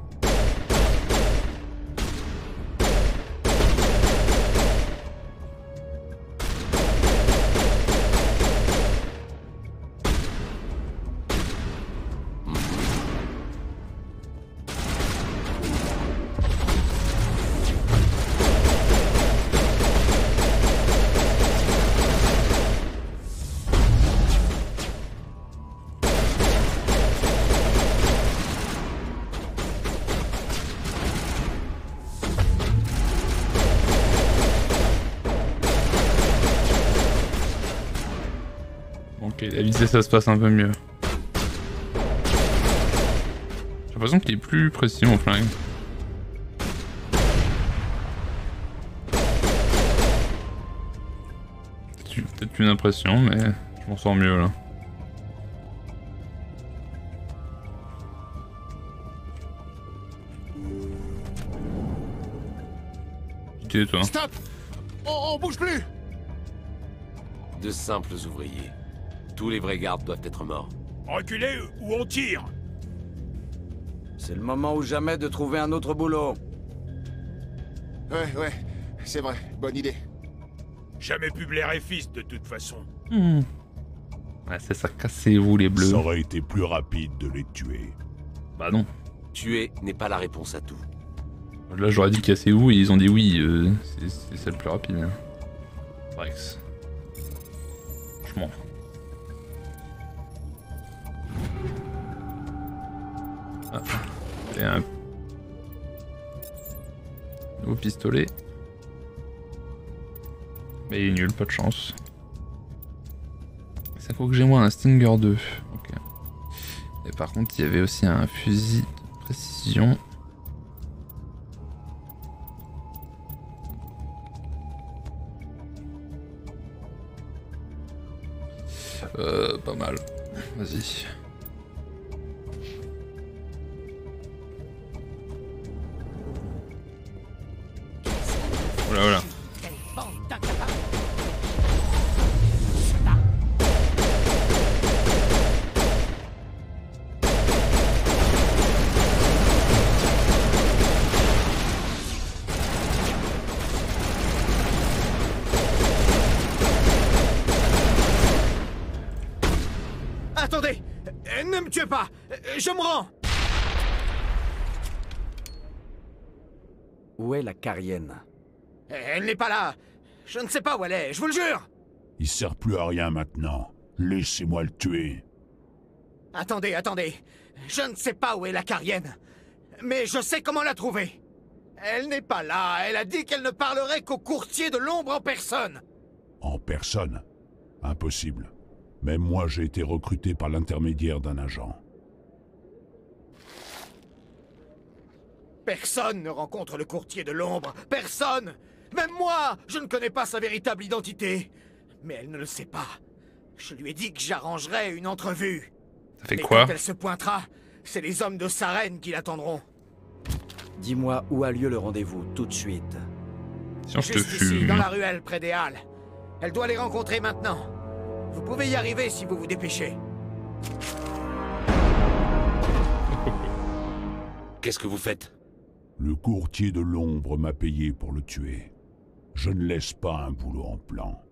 Ok, la visée ça se passe un peu mieux. J'ai l'impression qu'il est plus précis mon flingue. Peut-être une impression, mais je m'en sors mieux là. Qui es toi? Stop! On bouge plus! De simples ouvriers. Tous les vrais gardes doivent être morts. Reculez ou on tire! C'est le moment ou jamais de trouver un autre boulot. Ouais, c'est vrai, bonne idée. Jamais pu blairer Fist de toute façon. Ouais, c'est ça, cassez-vous les bleus. Ça aurait été plus rapide de les tuer. Bah non. Tuer n'est pas la réponse à tout. Là j'aurais dit cassez-vous et ils ont dit oui, c'est ça le plus rapide. Hein. Rex. Je m'en fous. Ah, et un nouveau pistolet. Mais il est nul, pas de chance. Ça faut que j'ai moi un Stinger 2. Ok. Et par contre il y avait aussi un fusil de précision. Pas mal. Vas-y. Voilà, voilà. Attendez! Ne me tuez pas! Je me rends! Où est la Carienne? Elle n'est pas là! Je ne sais pas où elle est, je vous le jure! Il sert plus à rien maintenant. Laissez-moi le tuer. Attendez. Je ne sais pas où est la Carienne. Mais je sais comment la trouver. Elle n'est pas là. Elle a dit qu'elle ne parlerait qu'au courtier de l'ombre en personne. En personne? Impossible. Même moi, j'ai été recruté par l'intermédiaire d'un agent. Personne ne rencontre le courtier de l'ombre. Personne! Même moi, je ne connais pas sa véritable identité. Mais elle ne le sait pas. Je lui ai dit que j'arrangerais une entrevue. Ça fait et quoi? quand elle se pointera, c'est les hommes de Saren qui l'attendront. Dis-moi où a lieu le rendez-vous, tout de suite. Si on Juste ici, dans la ruelle, près des Halles. Elle doit les rencontrer maintenant. Vous pouvez y arriver si vous vous dépêchez. Qu'est-ce que vous faites? Le courtier de l'ombre m'a payé pour le tuer. Je ne laisse pas un boulot en plan.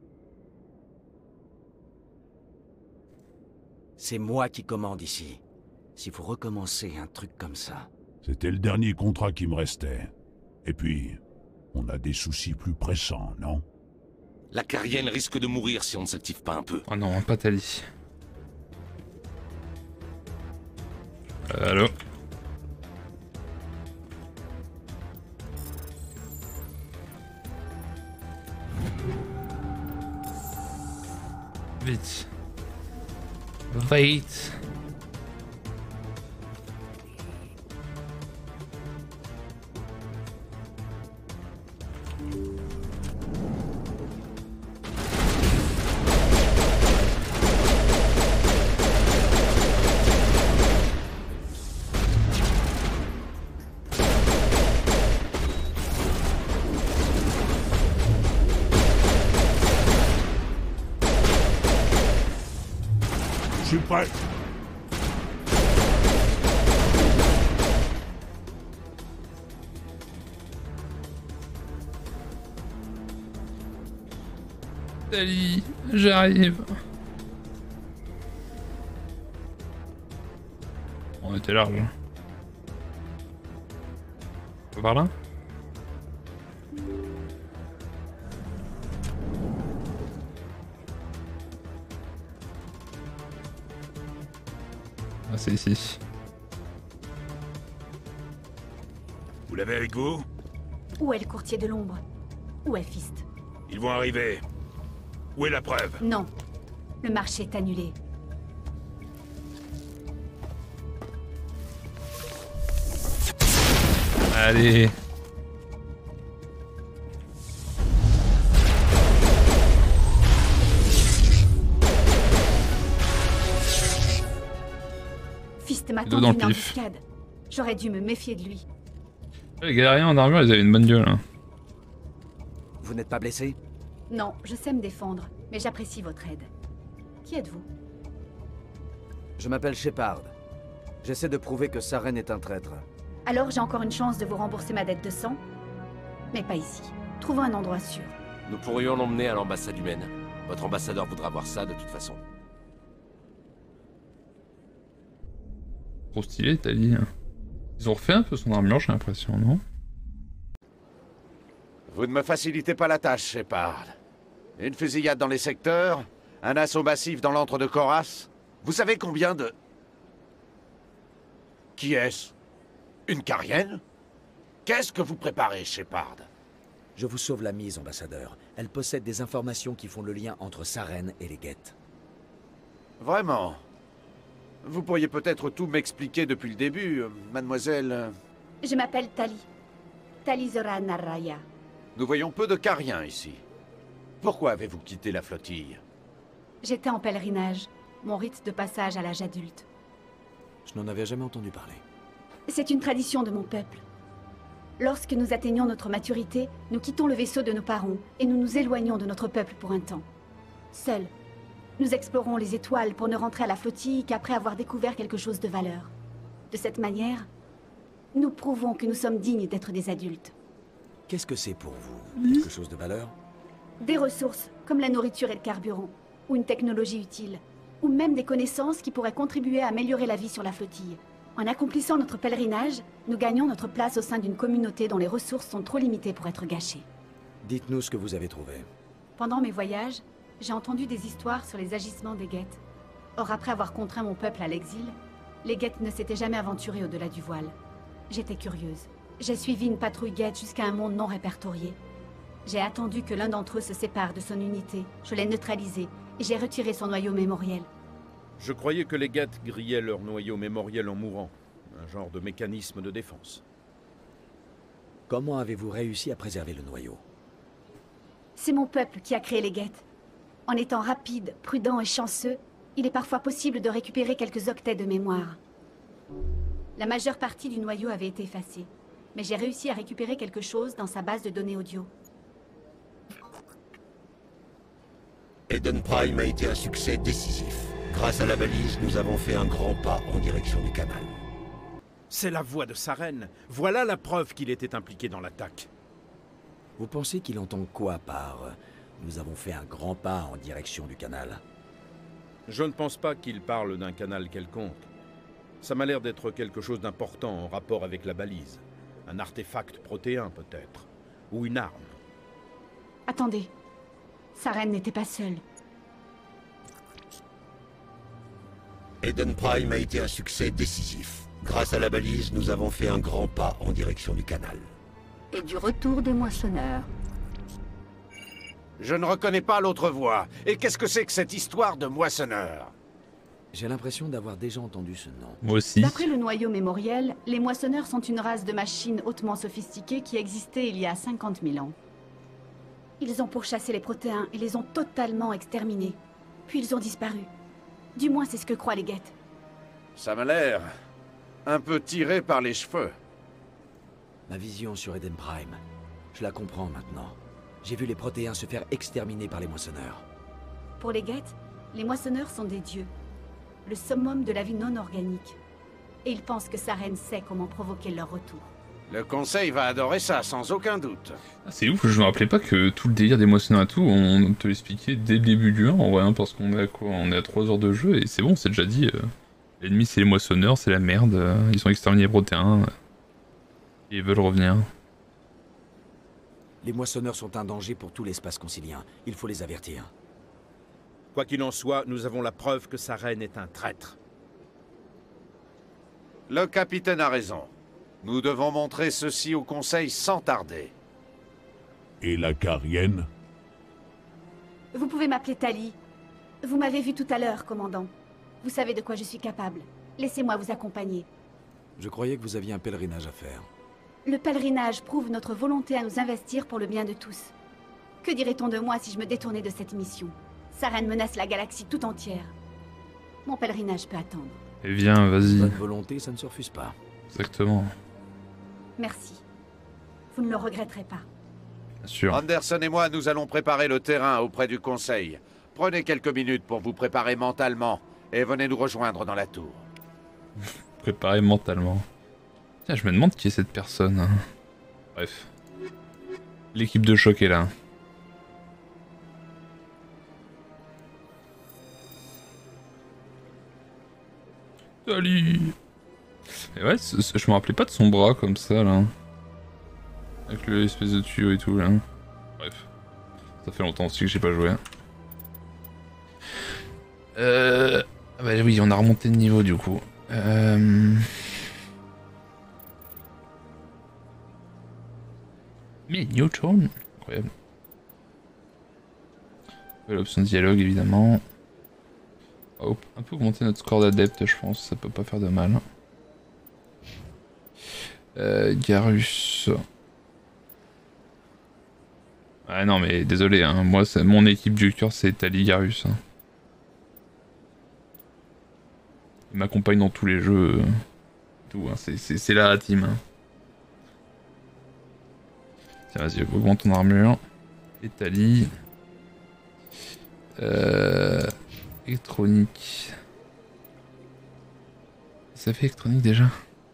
C'est moi qui commande ici. Si vous recommencez un truc comme ça... C'était le dernier contrat qui me restait. Et puis, on a des soucis plus pressants, non? La Carienne risque de mourir si on ne s'active pas un peu. Oh non, pas Tali. Allô? Vite. Vite. suis prêt. Tali, j'arrive. On était large. Par là? Ah, c'est ici. Vous l'avez avec vous? Où est le courtier de l'ombre? Où est Fist? Ils vont arriver. Où est la preuve? Non. Le marché est annulé. Allez. Fist m'a tendu une embuscade. J'aurais dû me méfier de lui. Les galériens en armure, ils avaient une bonne gueule. Hein. Vous n'êtes pas blessé? Non, je sais me défendre, mais j'apprécie votre aide. Qui êtes-vous? Je m'appelle Shepard. J'essaie de prouver que Saren est un traître. Alors j'ai encore une chance de vous rembourser ma dette de sang? Mais pas ici. Trouvons un endroit sûr. Nous pourrions l'emmener à l'ambassade humaine. Votre ambassadeur voudra voir ça de toute façon. Trop stylé, Tali. Ils ont refait un peu son armure, j'ai l'impression, non? Vous ne me facilitez pas la tâche, Shepard. Une fusillade dans les secteurs, un assaut massif dans l'antre de Koras. Vous savez combien de... Qui est-ce? Une Carienne? Qu'est-ce que vous préparez, Shepard? Je vous sauve la mise, ambassadeur. Elle possède des informations qui font le lien entre Saren et les Geth. Vraiment? Vous pourriez peut-être tout m'expliquer depuis le début, mademoiselle... Je m'appelle Tali. Tali Zora Naraya. Nous voyons peu de Cariens ici. Pourquoi avez-vous quitté la flottille? J'étais en pèlerinage. Mon rite de passage à l'âge adulte. Je n'en avais jamais entendu parler. C'est une tradition de mon peuple. Lorsque nous atteignons notre maturité, nous quittons le vaisseau de nos parents et nous nous éloignons de notre peuple pour un temps. Seuls, nous explorons les étoiles pour ne rentrer à la flottille qu'après avoir découvert quelque chose de valeur. De cette manière, nous prouvons que nous sommes dignes d'être des adultes. Qu'est-ce que c'est pour vous? Quelque chose de valeur? Des ressources, comme la nourriture et le carburant, ou une technologie utile, ou même des connaissances qui pourraient contribuer à améliorer la vie sur la flottille. En accomplissant notre pèlerinage, nous gagnons notre place au sein d'une communauté dont les ressources sont trop limitées pour être gâchées. Dites-nous ce que vous avez trouvé. Pendant mes voyages, j'ai entendu des histoires sur les agissements des Geth. Or, après avoir contraint mon peuple à l'exil, les Geth ne s'étaient jamais aventurés au-delà du voile. J'étais curieuse. J'ai suivi une patrouille Geth jusqu'à un monde non répertorié. J'ai attendu que l'un d'entre eux se sépare de son unité. Je l'ai neutralisé et j'ai retiré son noyau mémoriel. Je croyais que les Geth grillaient leur noyau mémoriel en mourant. Un genre de mécanisme de défense. Comment avez-vous réussi à préserver le noyau? C'est mon peuple qui a créé les Geth. En étant rapide, prudent et chanceux, il est parfois possible de récupérer quelques octets de mémoire. La majeure partie du noyau avait été effacée, mais j'ai réussi à récupérer quelque chose dans sa base de données audio. Eden Prime a été un succès décisif. Grâce à la balise, nous avons fait un grand pas en direction du canal. C'est la voix de Saren. Voilà la preuve qu'il était impliqué dans l'attaque. Vous pensez qu'il entend quoi par « nous avons fait un grand pas en direction du canal » Je ne pense pas qu'il parle d'un canal quelconque. Ça m'a l'air d'être quelque chose d'important en rapport avec la balise. Un artefact protéin, peut-être. Ou une arme. Attendez. Saren n'était pas seule. Eden Prime a été un succès décisif. Grâce à la balise, nous avons fait un grand pas en direction du canal. Et du retour des moissonneurs. Je ne reconnais pas l'autre voix. Et qu'est-ce que c'est que cette histoire de moissonneur? J'ai l'impression d'avoir déjà entendu ce nom. Moi aussi. D'après le noyau mémoriel, les moissonneurs sont une race de machines hautement sophistiquées qui existait il y a 50 000 ans. Ils ont pourchassé les protéins et les ont totalement exterminés. Puis ils ont disparu. Du moins, c'est ce que croient les Geth. Ça m'a l'air un peu tiré par les cheveux. Ma vision sur Eden Prime, je la comprends maintenant. J'ai vu les protéins se faire exterminer par les moissonneurs. Pour les Geth, les moissonneurs sont des dieux. le summum de la vie non organique. Et ils pensent que Saren sait comment provoquer leur retour. Le Conseil va adorer ça, sans aucun doute. Ah, c'est ouf, je me rappelais pas que tout le délire des moissonneurs et tout, on te l'expliquait dès le début du 1 en vrai, hein, parce qu'on est à quoi? On est à 3 heures de jeu et c'est bon, c'est déjà dit. L'ennemi c'est les moissonneurs, c'est la merde, ils ont exterminé les Protéins. Et ils veulent revenir. Les moissonneurs sont un danger pour tout l'espace concilien. Il faut les avertir. Quoi qu'il en soit, nous avons la preuve que Saren est un traître. Le capitaine a raison. Nous devons montrer ceci au Conseil sans tarder. Et la Carienne? Vous pouvez m'appeler Tali. Vous m'avez vu tout à l'heure, commandant. Vous savez de quoi je suis capable. Laissez-moi vous accompagner. Je croyais que vous aviez un pèlerinage à faire. Le pèlerinage prouve notre volonté à nous investir pour le bien de tous. Que dirait-on de moi si je me détournais de cette mission? Saren menace la galaxie tout entière. Mon pèlerinage peut attendre. Eh viens, vas-y. Bonne volonté, ça ne se refuse pas. Exactement. Merci. Vous ne le regretterez pas. Bien sûr. Anderson et moi, nous allons préparer le terrain auprès du Conseil. Prenez quelques minutes pour vous préparer mentalement et venez nous rejoindre dans la tour. Préparer mentalement. Tiens, je me demande qui est cette personne. Bref. L'équipe de choc est là. Salut. Et ouais, je me rappelais pas de son bras comme ça là. Avec l'espèce de tuyau et tout là. Bref. Ça fait longtemps aussi que j'ai pas joué. Ah bah oui, on a remonté de niveau du coup. Mais Newton, incroyable. L'option dialogue évidemment. On va un peu augmenter notre score d'adepte, je pense, ça peut pas faire de mal. Garus. Ah non mais désolé, hein. Moi mon équipe du cœur c'est Tali Garus. Hein. Il m'accompagne dans tous les jeux. Tout, hein. C'est la team. Hein. Tiens vas-y, augmente ton armure. Et Tali. Électronique. Ça fait électronique déjà?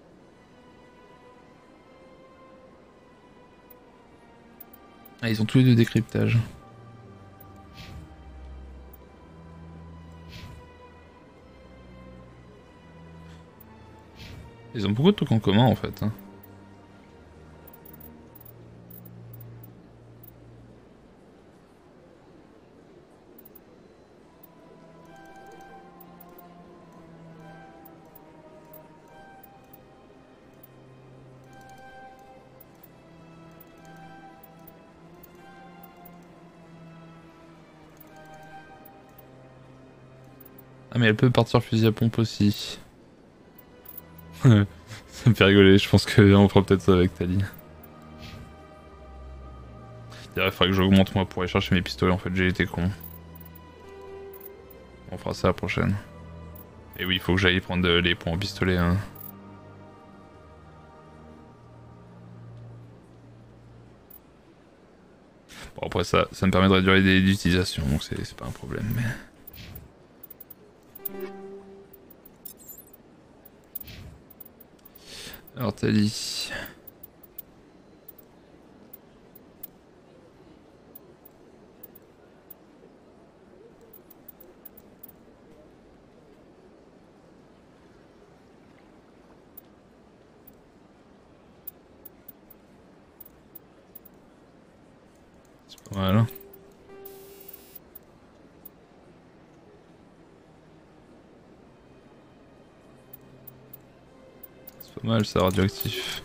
Ah, ils ont tous les deux décryptage. Ils ont beaucoup de trucs en commun en fait. Hein. Ah mais elle peut partir fusil à pompe aussi. Ça me fait rigoler, je pense qu'on fera peut-être ça avec Tali. Il faudrait que j'augmente moi pour aller chercher mes pistolets, en fait j'ai été con. On fera ça la prochaine. Et oui, il faut que j'aille prendre les points au pistolet. Hein. Bon après ça me permet de réduire les délais d'utilisation, donc c'est pas un problème. Mais... Alors Tali. C'est pas mal. C'est pas mal ça, radioactif.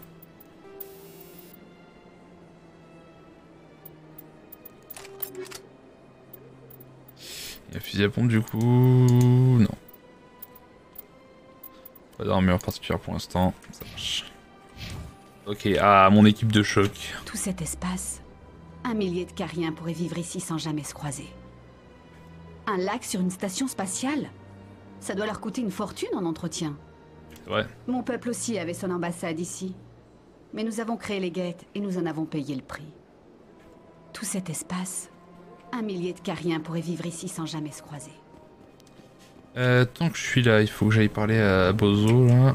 Il y a fusil à pompe du coup... Non. Pas d'armure particulière pour l'instant, ça marche. Ok, ah, mon équipe de choc. Tout cet espace, 1 millier de Cariens pourraient vivre ici sans jamais se croiser. Un lac sur une station spatiale? Ça doit leur coûter une fortune en entretien. C'est vrai. Mon peuple aussi avait son ambassade ici. Mais nous avons créé les guettes et nous en avons payé le prix. Tout cet espace, 1 millier de Cariens pourraient vivre ici sans jamais se croiser. Tant que je suis là, il faut que j'aille parler à Bozo là.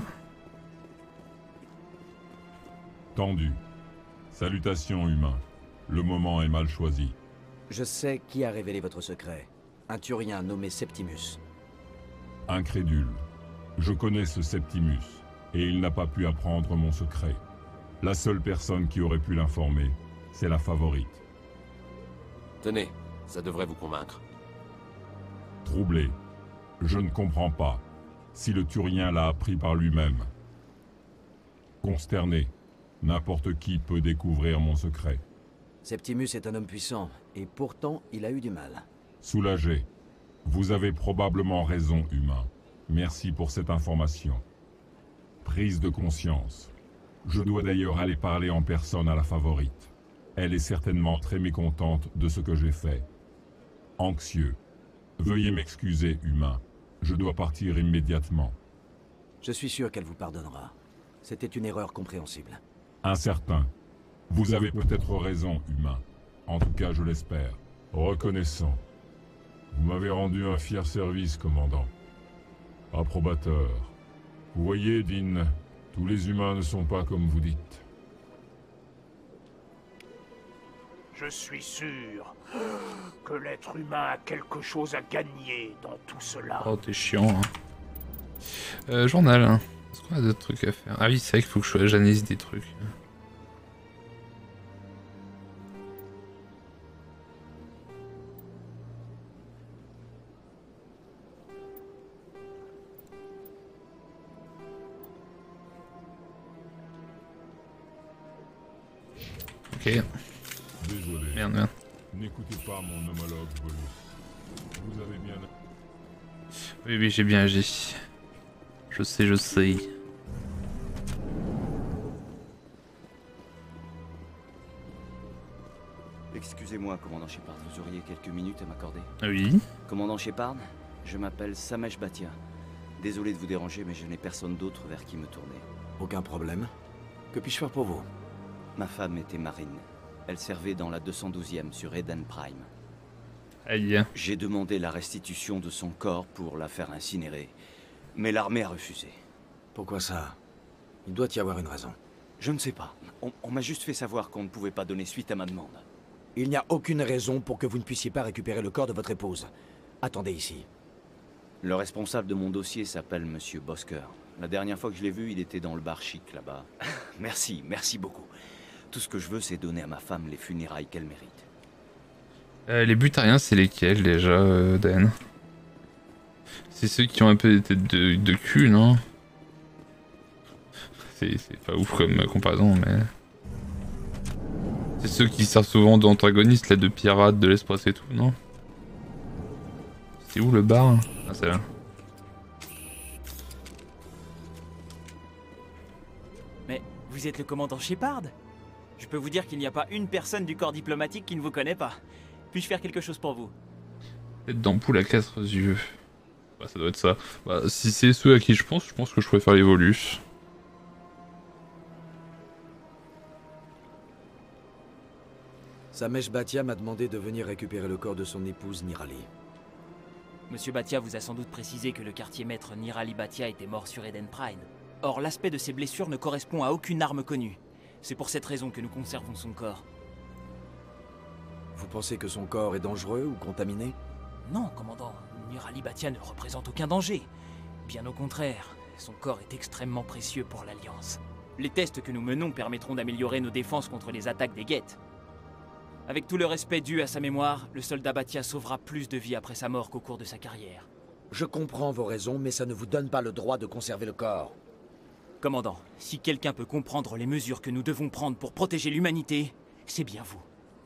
Tendu. Salutations humains. Le moment est mal choisi. Je sais qui a révélé votre secret. Un Turien nommé Septimus. Incrédule. Je connais ce Septimus, et il n'a pas pu apprendre mon secret. La seule personne qui aurait pu l'informer, c'est la favorite. Tenez, ça devrait vous convaincre. Troublé. Je ne comprends pas. Si le Turien l'a appris par lui-même. Consterné. N'importe qui peut découvrir mon secret. Septimus est un homme puissant, et pourtant il a eu du mal. Soulagé. Vous avez probablement raison, humain. Merci pour cette information. Prise de conscience. Je dois d'ailleurs aller parler en personne à la favorite. Elle est certainement très mécontente de ce que j'ai fait. Anxieux. Veuillez m'excuser, humain. Je dois partir immédiatement. Je suis sûr qu'elle vous pardonnera. C'était une erreur compréhensible. Incertain. Vous avez peut-être raison, humain. En tout cas, je l'espère. Reconnaissant. Vous m'avez rendu un fier service, commandant. Approbateur. Vous voyez, Dean, tous les humains ne sont pas comme vous dites. Je suis sûr que l'être humain a quelque chose à gagner dans tout cela. Oh, t'es chiant, hein. Journal, hein. Est-ce qu'on a d'autres trucs à faire? Ah oui, c'est vrai qu'il faut que j'analyse des trucs. Ok. Désolé. Merde. N'écoutez pas mon homologue, Volus. Vous avez bien... Oui, j'ai bien agi. Je sais. Excusez-moi, commandant Shepard, vous auriez quelques minutes à m'accorder? Oui. Commandant Shepard, je m'appelle Samesh Bhatia. Désolé de vous déranger, mais je n'ai personne d'autre vers qui me tourner. Aucun problème. Que puis-je faire pour vous? Ma femme était marine. Elle servait dans la 212e sur Eden Prime. Aïe. J'ai demandé la restitution de son corps pour la faire incinérer, mais l'armée a refusé. Pourquoi ça? Il doit y avoir une raison. Je ne sais pas. On m'a juste fait savoir qu'on ne pouvait pas donner suite à ma demande. Il n'y a aucune raison pour que vous ne puissiez pas récupérer le corps de votre épouse. Attendez ici. Le responsable de mon dossier s'appelle Monsieur Bosker. La dernière fois que je l'ai vu, il était dans le bar chic là-bas. Merci beaucoup. Tout ce que je veux, c'est donner à ma femme les funérailles qu'elle mérite. Les butariens, c'est lesquels déjà, Dan? C'est ceux qui ont un peu des têtes de cul, non? C'est pas ouf comme comparaison, mais... C'est ceux qui servent souvent d'antagonistes, là, de pirates, de l'espace et tout, non? C'est où le bar? Ah, c'est là. Mais vous êtes le commandant Shepard? Je peux vous dire qu'il n'y a pas une personne du corps diplomatique qui ne vous connaît pas. Puis-je faire quelque chose pour vous? Tête d'ampoule à 4 yeux. Bah, ça doit être ça. Bah, si c'est ceux à qui je pense que je préfère les Volus. Samesh Bhatia m'a demandé de venir récupérer le corps de son épouse Nirali. Monsieur Bhatia vous a sans doute précisé que le quartier maître Nirali Bhatia était mort sur Eden Prime. Or, l'aspect de ses blessures ne correspond à aucune arme connue. C'est pour cette raison que nous conservons son corps. Vous pensez que son corps est dangereux ou contaminé? Non, commandant. Nirali Bhatia ne représente aucun danger. Bien au contraire, son corps est extrêmement précieux pour l'Alliance. Les tests que nous menons permettront d'améliorer nos défenses contre les attaques des Geth. Avec tout le respect dû à sa mémoire, le soldat Bhatia sauvera plus de vies après sa mort qu'au cours de sa carrière. Je comprends vos raisons, mais ça ne vous donne pas le droit de conserver le corps. Commandant, si quelqu'un peut comprendre les mesures que nous devons prendre pour protéger l'humanité, c'est bien vous.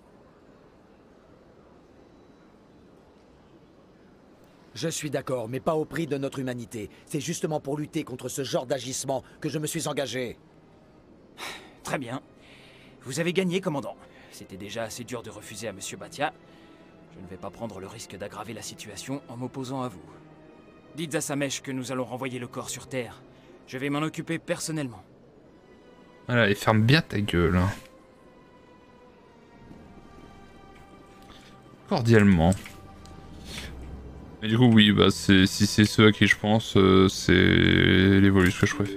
Je suis d'accord, mais pas au prix de notre humanité. C'est justement pour lutter contre ce genre d'agissement que je me suis engagé. Très bien. Vous avez gagné, commandant. C'était déjà assez dur de refuser à Monsieur Bhatia. Je ne vais pas prendre le risque d'aggraver la situation en m'opposant à vous. Dites à Samesh que nous allons renvoyer le corps sur Terre. Je vais m'en occuper personnellement. Voilà, et ferme bien ta gueule. Cordialement. Et du coup, oui, bah si c'est ceux à qui je pense, c'est les Volus que je préfère.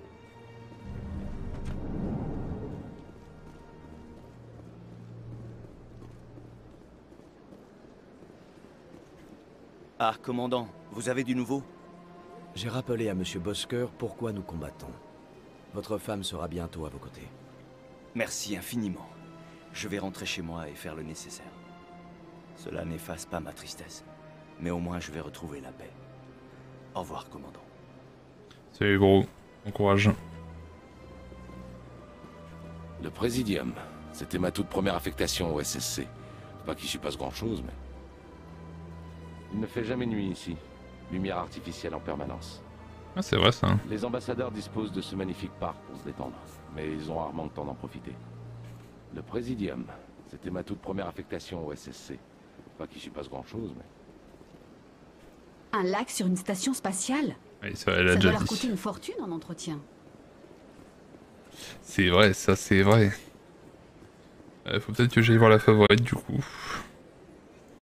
Ah, commandant, vous avez du nouveau? J'ai rappelé à Monsieur Bosker pourquoi nous combattons. Votre femme sera bientôt à vos côtés. Merci infiniment. Je vais rentrer chez moi et faire le nécessaire. Cela n'efface pas ma tristesse, mais au moins je vais retrouver la paix. Au revoir, commandant. Salut gros, bon courage. Le Présidium, c'était ma toute première affectation au SSC. Pas qu'il s'y passe grand chose, mais... Il ne fait jamais nuit ici. Lumière artificielle en permanence. Ah c'est vrai ça. Les ambassadeurs disposent de ce magnifique parc pour se détendre, mais ils ont rarement le temps d'en profiter. Le Présidium, c'était ma toute première affectation au SSC. Pas qu'il s'y passe grand chose, mais... Un lac sur une station spatiale? Oui, ça, elle a ça déjà doit leur dit. coûter une fortune en entretien. C'est vrai, ça c'est vrai. Faut peut-être que j'aille voir la favorite du coup.